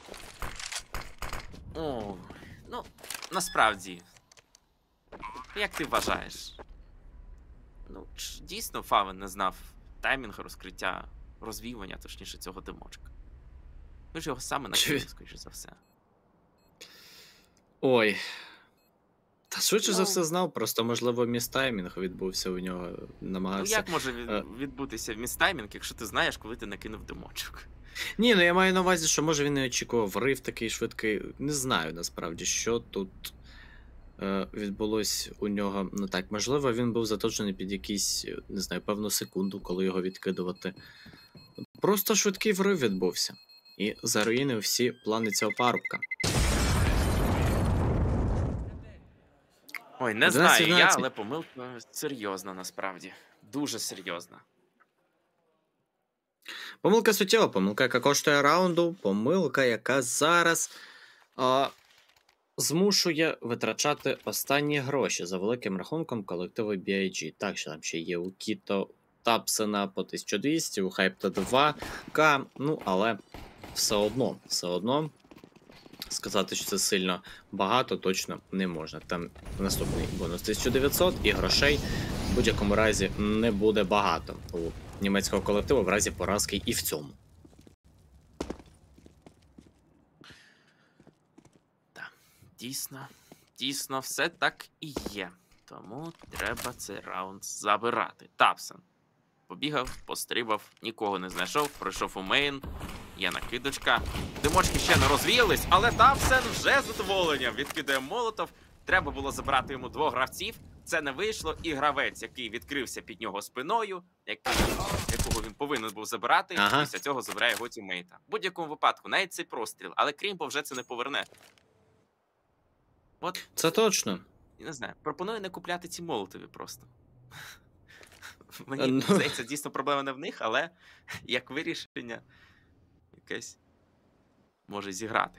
О, ну, насправді, як ти вважаєш? Ну, ч- дійсно Фавен не знав таймінг розкриття, розвіювання, точніше, цього димочка. Ми ж його саме накрили, скоріше за все. Ой. Та швидше за Ну. все знав, просто, можливо, містаймінг відбувся у нього, Ну, намагався. як може від- Е. відбутися містаймінг, якщо ти знаєш, коли ти накинув димочок? Ні, ну я маю на увазі, що може він не очікував рив такий швидкий. Не знаю насправді, що тут е, відбулось у нього не так. Можливо, він був заточений під якийсь, не знаю, певну секунду, коли його відкидувати. Просто швидкий врив відбувся. І заруїнив всі плани цього парубка. Ой, не одинадцять знаю я, одинадцять. але помилка серйозна насправді. Дуже серйозна. Помилка суттєва, помилка, яка коштує раунду, помилка, яка зараз а, змушує витрачати останні гроші за великим рахунком колективу бі ай джі. Так, що там ще є у Кіто Тапсена по тисяча двісті, у Хайпта два ка, ну, але все одно, все одно, сказати, що це сильно багато, точно не можна. Там наступний бонус тисяча дев'ятсот і грошей в будь-якому разі не буде багато у німецького колективу в разі поразки і в цьому. Так, дійсно, дійсно, все так і є. Тому треба цей раунд забирати. Тапсен побігав, пострибав, нікого не знайшов, пройшов у мейн. Є накидочка. Димочки ще не розвіялись, але Тапсен вже з задоволенням відкидає молотов. Треба було забрати йому двох гравців. Це не вийшло. І гравець, який відкрився під нього спиною, який, якого він повинен був забирати, ага. після цього забирає його тіммейта. В будь-якому випадку, навіть цей простріл. Але Крімпо вже це не поверне. От, Це точно. не знаю, пропоную не купляти ці молотові просто. Ну. Мені здається, дійсно проблема не в них, але як вирішення якесь може зіграти.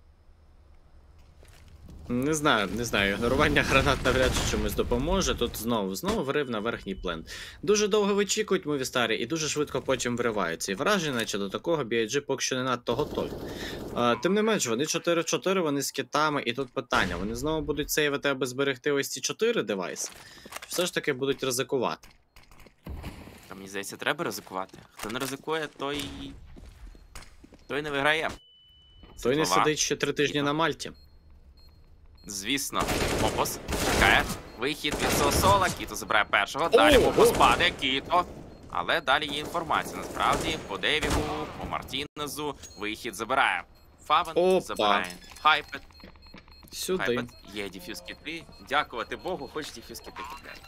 Не знаю, не знаю. Ігнорування гранат навряд чи чомусь допоможе. Тут знову, знову врив на верхній плен. Дуже довго вичікують Movistar і дуже швидко потім вриваються. І враження, наче до такого бі ай джі поки що не надто готові. А, тим не менш, вони чотири в чотири, вони з китами, і тут питання. Вони знову будуть сейвити, аби зберегти ось ці чотири девайси? Все ж таки будуть ризикувати. Та мені здається, треба ризикувати. Хто не ризикує, той... той не виграє. Той не Слова. сидить ще три тижні Кіто. на Мальті. Звісно, Мопос чекає. Вихід від Сосола, Кіто забирає першого, далі О, Мопос о. падає, Кіто. Але далі є інформація, насправді, по Девігу, по Мартінезу, вихід забирає. Фавен Опа. забирає. Хайпет. Сюди. Хайпет є дефюз кіти. Дякувати Богу, хоч дефюз кіти купляє.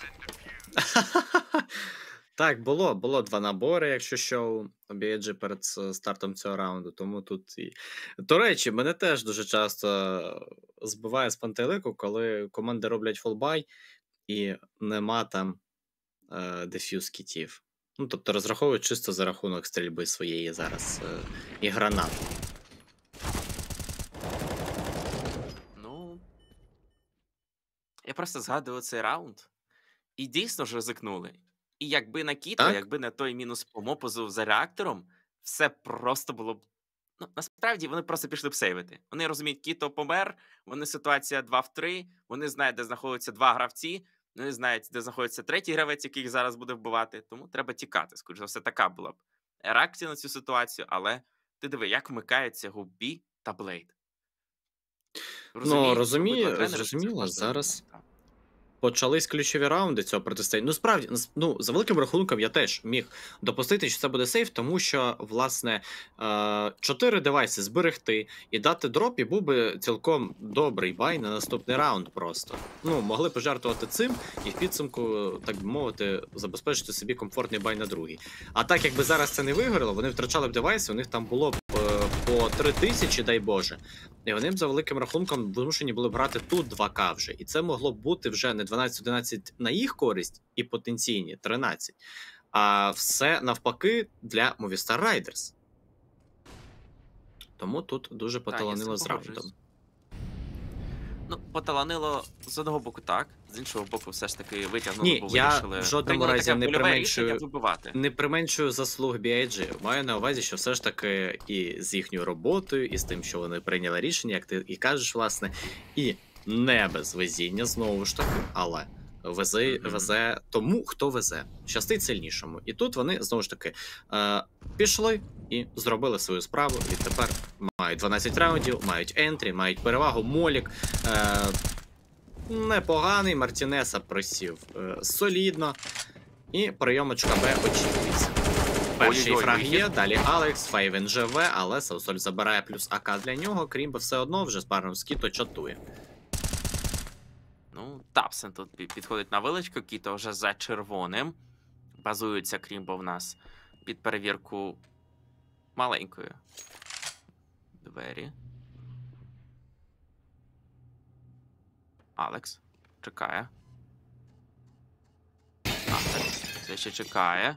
Так, було, було два набори, якщо що, у бі ай джі перед с- стартом цього раунду, тому тут і... До речі, мене теж дуже часто збиває з пантелику, коли команди роблять фолбай і нема там е, дефюз кітів. Ну, тобто розраховують чисто за рахунок стрільби своєї зараз е, і гранат. Ну, я просто згадую цей раунд. І дійсно ж ризикнули. І якби на Кіто, Так? якби не той мінус по Мопозу за реактором, все просто було б... Ну, насправді, вони просто пішли б сейвити. Вони розуміють, Кіто помер, вони ситуація два в три, вони знають, де знаходяться два гравці, вони знають, де знаходиться третій гравець, який їх зараз буде вбивати, тому треба тікати. Скоріше за все, така була б реакція на цю ситуацію, але ти диви, як вмикаються Губі та Блейд. Ну, розумію, обидва тренери, що це зрозуміло, можливо. зараз Так. почались ключові раунди цього протистояння. Ну, справді, нас- ну, за великим рахунком я теж міг допустити, що це буде сейф, тому що, власне, е, чотири девайси зберегти і дати дроп, і був би цілком добрий бай на наступний раунд просто. Ну, могли пожертвувати цим і в підсумку, так би мовити, забезпечити собі комфортний бай на другий. А так, якби зараз це не вигоріло, вони втрачали б девайси, у них там було б е, по три тисячі, дай Боже. І вони б за великим рахунком вимушені були б грати тут два ка вже. І це могло б бути вже не дванадцять одинадцять на їх користь і потенційні тринадцять, а все навпаки для Movistar Riders. Тому тут дуже поталанило я з з цим погоджуюсь. раундом. Ну, поталанило з одного боку так, з іншого боку все ж таки витягнули, Ні, бо я вирішили... в жодному прийняли разі таке не польове применшую- рішення вибивати. Не применшую заслуг бі ай джі. Маю на увазі, що все ж таки і з їхньою роботою, і з тим, що вони прийняли рішення, як ти і кажеш, власне, і не без везіння, знову ж таки, але везе, Мгм. везе тому, хто везе. Щастить сильнішому. І тут вони, знову ж таки, е, пішли і зробили свою справу. Відтепер мають дванадцять раундів, мають ентрі, мають перевагу. Молік е, непоганий, Мартінеса просів е, солідно. І прийомочка Б очікується. Перший Ой-ой-ой, фраг є, вихід. далі Алекс, Фейвен живе, але Саусоль забирає плюс АК для нього, Крімбо все одно вже з паром з Кіто чатує. Ну, Тапсен тут пі- підходить на вилочку, Кіто вже за червоним. Базується Крімбо в нас під перевірку маленької двері. Алекс чекає. Алекс все ще чекає.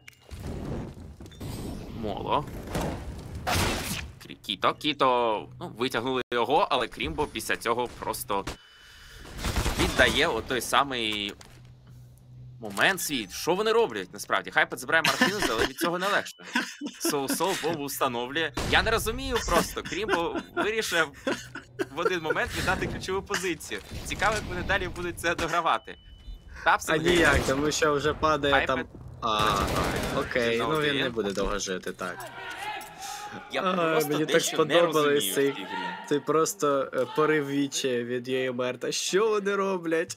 Моло. Крі- Кіто. Кіто, ну, витягнули його, але Крімбо після цього просто віддає отой самий момент свій. Що вони роблять, насправді? Хайпет забирає Мартінеза, але від цього не легше. Соу-Соу бомбу встановлює. Я не розумію просто. Крімбо вирішив в один момент віддати ключову позицію. Цікаво, як вони далі будуть це догравати. А ніяк, тому що вже падає Хайпет. там... А, окей, Він ну він один. не буде довго жити, так. Я А, просто мені так дещо не сподобались розумію в цей- цій грі. Це просто е, порив вічі від Єймерта. Що вони роблять?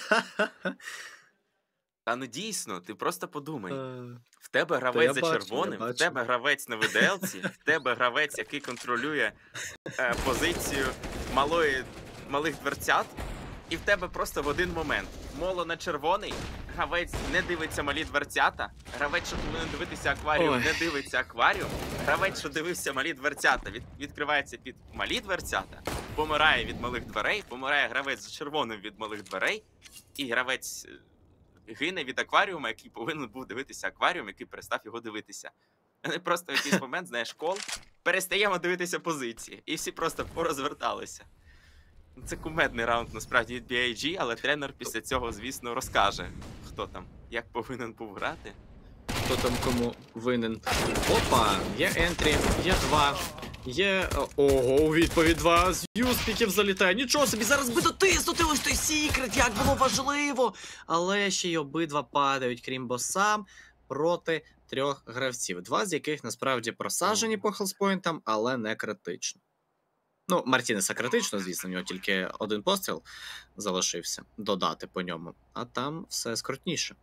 Та ну дійсно, ти просто подумай. Е, В тебе я гравець за бачу, червоним, я в бачу. тебе гравець на виделці, в тебе гравець, який контролює е, позицію малої, малих дверцят, і в тебе просто в один момент моло на червоний, гравець не дивиться малі дверцята, гравець, що повинен дивитися акваріум, Ой. не дивиться акваріум, гравець, що дивився малі дверцята, від, відкривається під малі дверцята, помирає від малих дверей, помирає гравець за червоним від малих дверей, і гравець е, гине від акваріума, який повинен був дивитися акваріум, який перестав його дивитися. Вони просто в якийсь момент, знаєш, кол, перестаємо дивитися позиції, і всі просто порозверталися. Це кумедний раунд, насправді, від бі ай джі, але тренер після цього, звісно, розкаже, хто там, як повинен був грати. Хто там кому винен? Опа, є ентрі, є два. Є. Ого, у відповідь два. З юспіків залітає. Нічого собі, зараз би дотиснути ось той секрет, як було важливо. Але ще й обидва падають, крім босам, проти трьох гравців. Два з яких насправді просаджені по хелспойнтам, але не критично. Ну, Мартінеса критично, звісно, в нього тільки один постріл залишився додати по ньому. А там все скрутніше.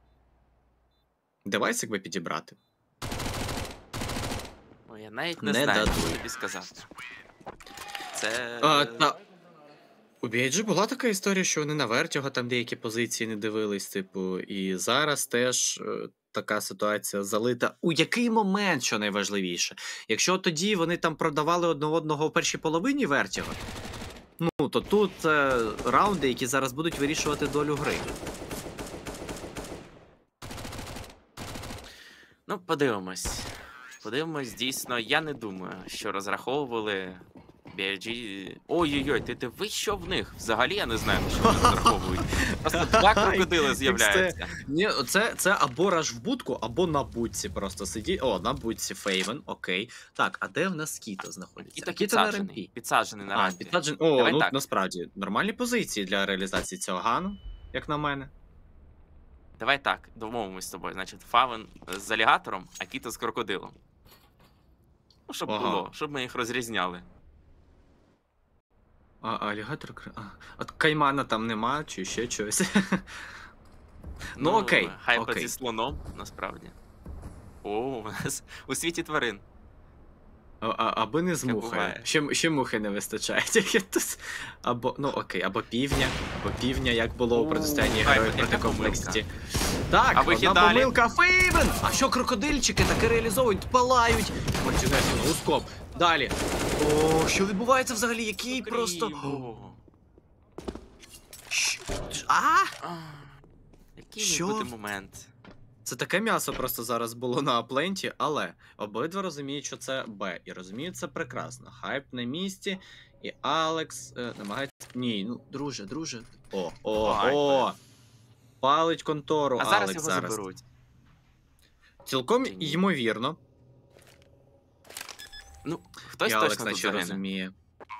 Девайс якби підібрати. Ой, я навіть не, Не знаю, дадуть. що тобі сказати. Це... А, та... У бі ай джі була така історія, що вони на Вертіго там деякі позиції не дивились, типу, і зараз теж е, така ситуація залита. У який момент, що найважливіше? Якщо тоді вони там продавали одне одного в першій половині Вертіго, ну, то тут е, раунди, які зараз будуть вирішувати долю гри. Ну, подивимось. Подивимось, дійсно, я не думаю, що розраховували бі ай джі. Ой-ой-ой, ти дивись, що в них? Взагалі я не знаю, на що вони розраховують. Просто два крокодили з'являються. Ні, це, це або раш в будку, або на будці просто сидіть. О, на будці Фейвен, окей. Так, а де в нас Кіто знаходиться? Кіто Кіто на підсаджений. ремпі. Підсаджений на А, рампі. підсаджений. О, Давай ну так. насправді нормальні позиції для реалізації цього гану, як на мене. Давай так, домовимось з тобою. Значить, Фавен з алігатором, а Кіто з крокодилом. Ну, щоб Ага. було, щоб ми їх розрізняли. А, алігатор. кр- А, от каймана там нема, чи ще щось. Ну, окей, Хайпа окей. зі слоном, насправді. О, у нас у світі тварин. А, а, аби не з Таке мухою. буває. Ще, ще мухи не вистачає. Тільки тут. Або, ну окей, або півня, або півня, як було у У, протистоянні Хайпер, героїв проти яка комплексті. Так, А вихід одна далі. помилка Фейвен! А що крокодильчики таки реалізовують, палають. Мартінес, гускоп. Далі. О, що відбувається взагалі? Який просто. Кріво. Щ- А? А, Який Що? міг бути момент? Це таке м'ясо просто зараз було на апленті, але обидва розуміють, що це Б. І розуміють це прекрасно. Хайп на місці, і Алекс е, намагається. Ні, ну, друже, друже. О, о, Хайпер. о! Палить контору, А зараз Алекс його зараз. заберуть. Цілком Чи ні? ймовірно. Ну, хтось І Алекс точно тут наче загине. розуміє.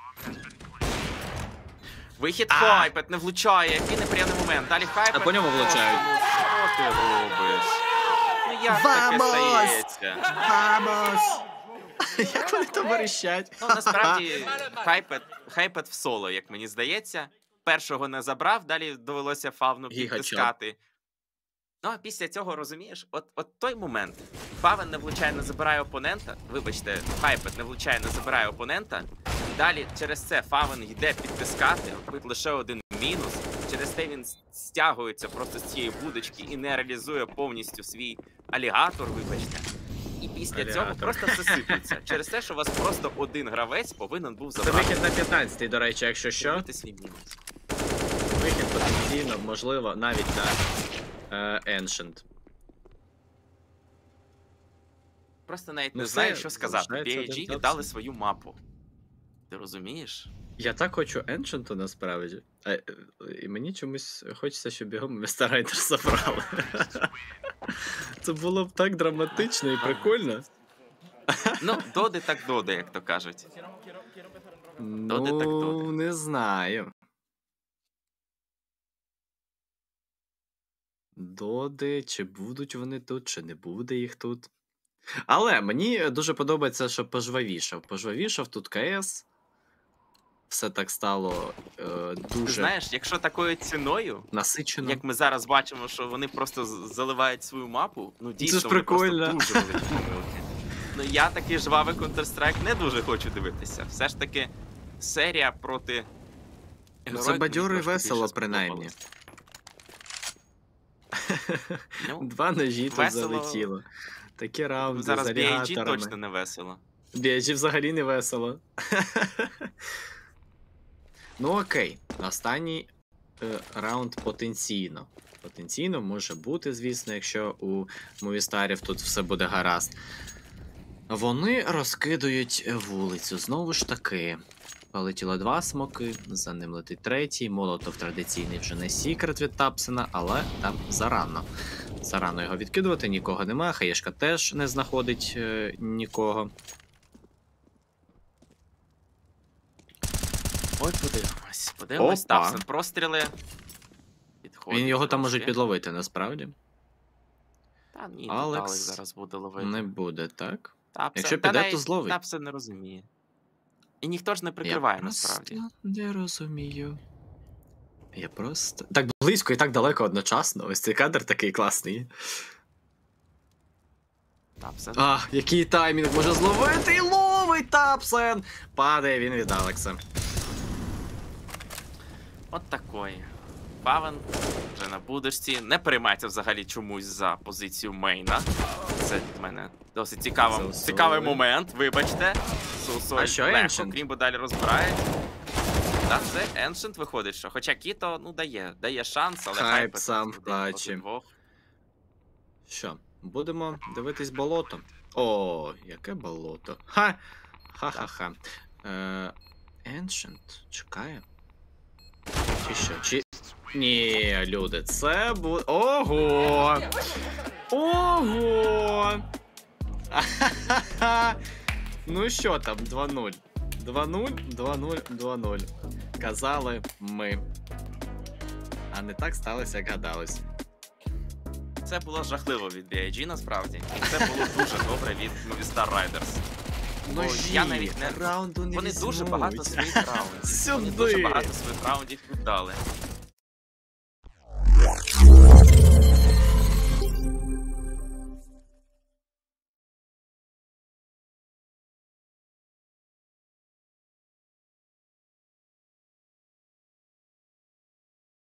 Вихід А! Хайпет не влучає, який неприємний момент. Далі Хайпет. А по ньому влучають. Ну, що ти робиш? Ну як таке Vamos! стається? Вамос! Як вони то верещать? Ну, насправді, Хайпет, Хайпет в соло, як мені здається. Першого не забрав, далі довелося Фавну Гігачат. підтискати. Ну, а після цього, розумієш, от, от той момент. Фавен не влучає, не забирає опонента. Вибачте, Хайпет не влучає, не забирає опонента. Далі через це Фавен йде підтискати, робить лише один мінус. Через те він стягується просто з цієї будочки і не реалізує повністю свій алігатор, вибачте. І після Алігатор. цього просто все сиплеться. Через те, що у вас просто один гравець повинен був Це забрати. вихід на п'ятнадцятий, до речі, якщо що. Робити свій мінус. Вихід потенційно, можливо, навіть на е, Ancient. Просто навіть Ну не все, знаю, що сказати. залишається бі ай джі один віддали топс. свою мапу. Ти розумієш? Я так хочу Еншенту насправді. А, е, і мені чомусь хочеться, щоб його Містер Райдер забрали. Це було б так драматично і прикольно. Ну, доди так доди, як то кажуть. Доди так Ну, доди. не знаю. Доди, чи будуть вони тут, чи не буде їх тут. Але мені дуже подобається, що пожвавішав. Пожвавішав тут КС. Все так стало е, Ти дуже знаєш, якщо такою ціною, насичено. як ми зараз бачимо, що вони просто з- заливають свою мапу, ну дійсно, ж вони просто прикольно. дуже великі помилки. Ну я такий жвавий Counter-Strike не дуже хочу дивитися. Все ж таки, серія проти Ну, героїк це мені бадьоро і трошки весело, більше принаймні. сподобалось. Ну, Два ножі тут весело. залетіло. Такі раунди зараз з бі ай джі алігаторами. точно не весело. бі ай джі взагалі не весело. Ну окей, останній е, раунд потенційно. Потенційно може бути, звісно, якщо у Мовістарів тут все буде гаразд. Вони розкидують вулицю. Знову ж таки. Полетіло два смоки, за ним летить третій. Молотов традиційний вже не секрет від Тапсена, але там зарано. Зарано його відкидувати, нікого нема. Хаєшка теж не знаходить е, нікого. Ой, подивимось. Подивимось, Опа. Тапсен простріли. Підходить Він його там може трошки. підловити, насправді. Та ні, Алекс Алекс... Алекс зараз буде ловити. Не буде, так? Тапсен... Якщо Та піде, навіть то зловить. Тапсен не розуміє. І ніхто ж не прикриває, Я насправді. просто не розумію. Я просто. Так близько і так далеко одночасно. Ось цей кадр такий класний. Тапсен. А, який таймінг може зловити і ловить Тапсен! Падає він від Алекса. От такої. Павен вже на будочці. Не переймається взагалі чомусь за позицію мейна. Це від мене досить цікавий, Соусоль. цікавий момент, вибачте. Соусоль А що легко, Ancient? Крімбо далі розбирає. Та це Ancient виходить, що. Хоча Кіто, ну, дає, дає шанс, але Хайп хайп сам в клатчі. Що, будемо дивитись болото? О, яке болото. Ха! Ха-ха-ха. Е, Ancient чекає. Чи що? Чи. Ні, люди, це буде. Ого! Ого! Ахахаха! Ну що там, два нуль. два нуль, два нуль, два нуль. Казали ми. А не так сталося, як гадалось. Це було жахливо від бі ай джі, насправді. І це було дуже добре від Movistar Riders. Бо я навіть не... раунду не Вони дуже багато своїх раундів. Сюди. Вони дуже багато своїх раундів віддали.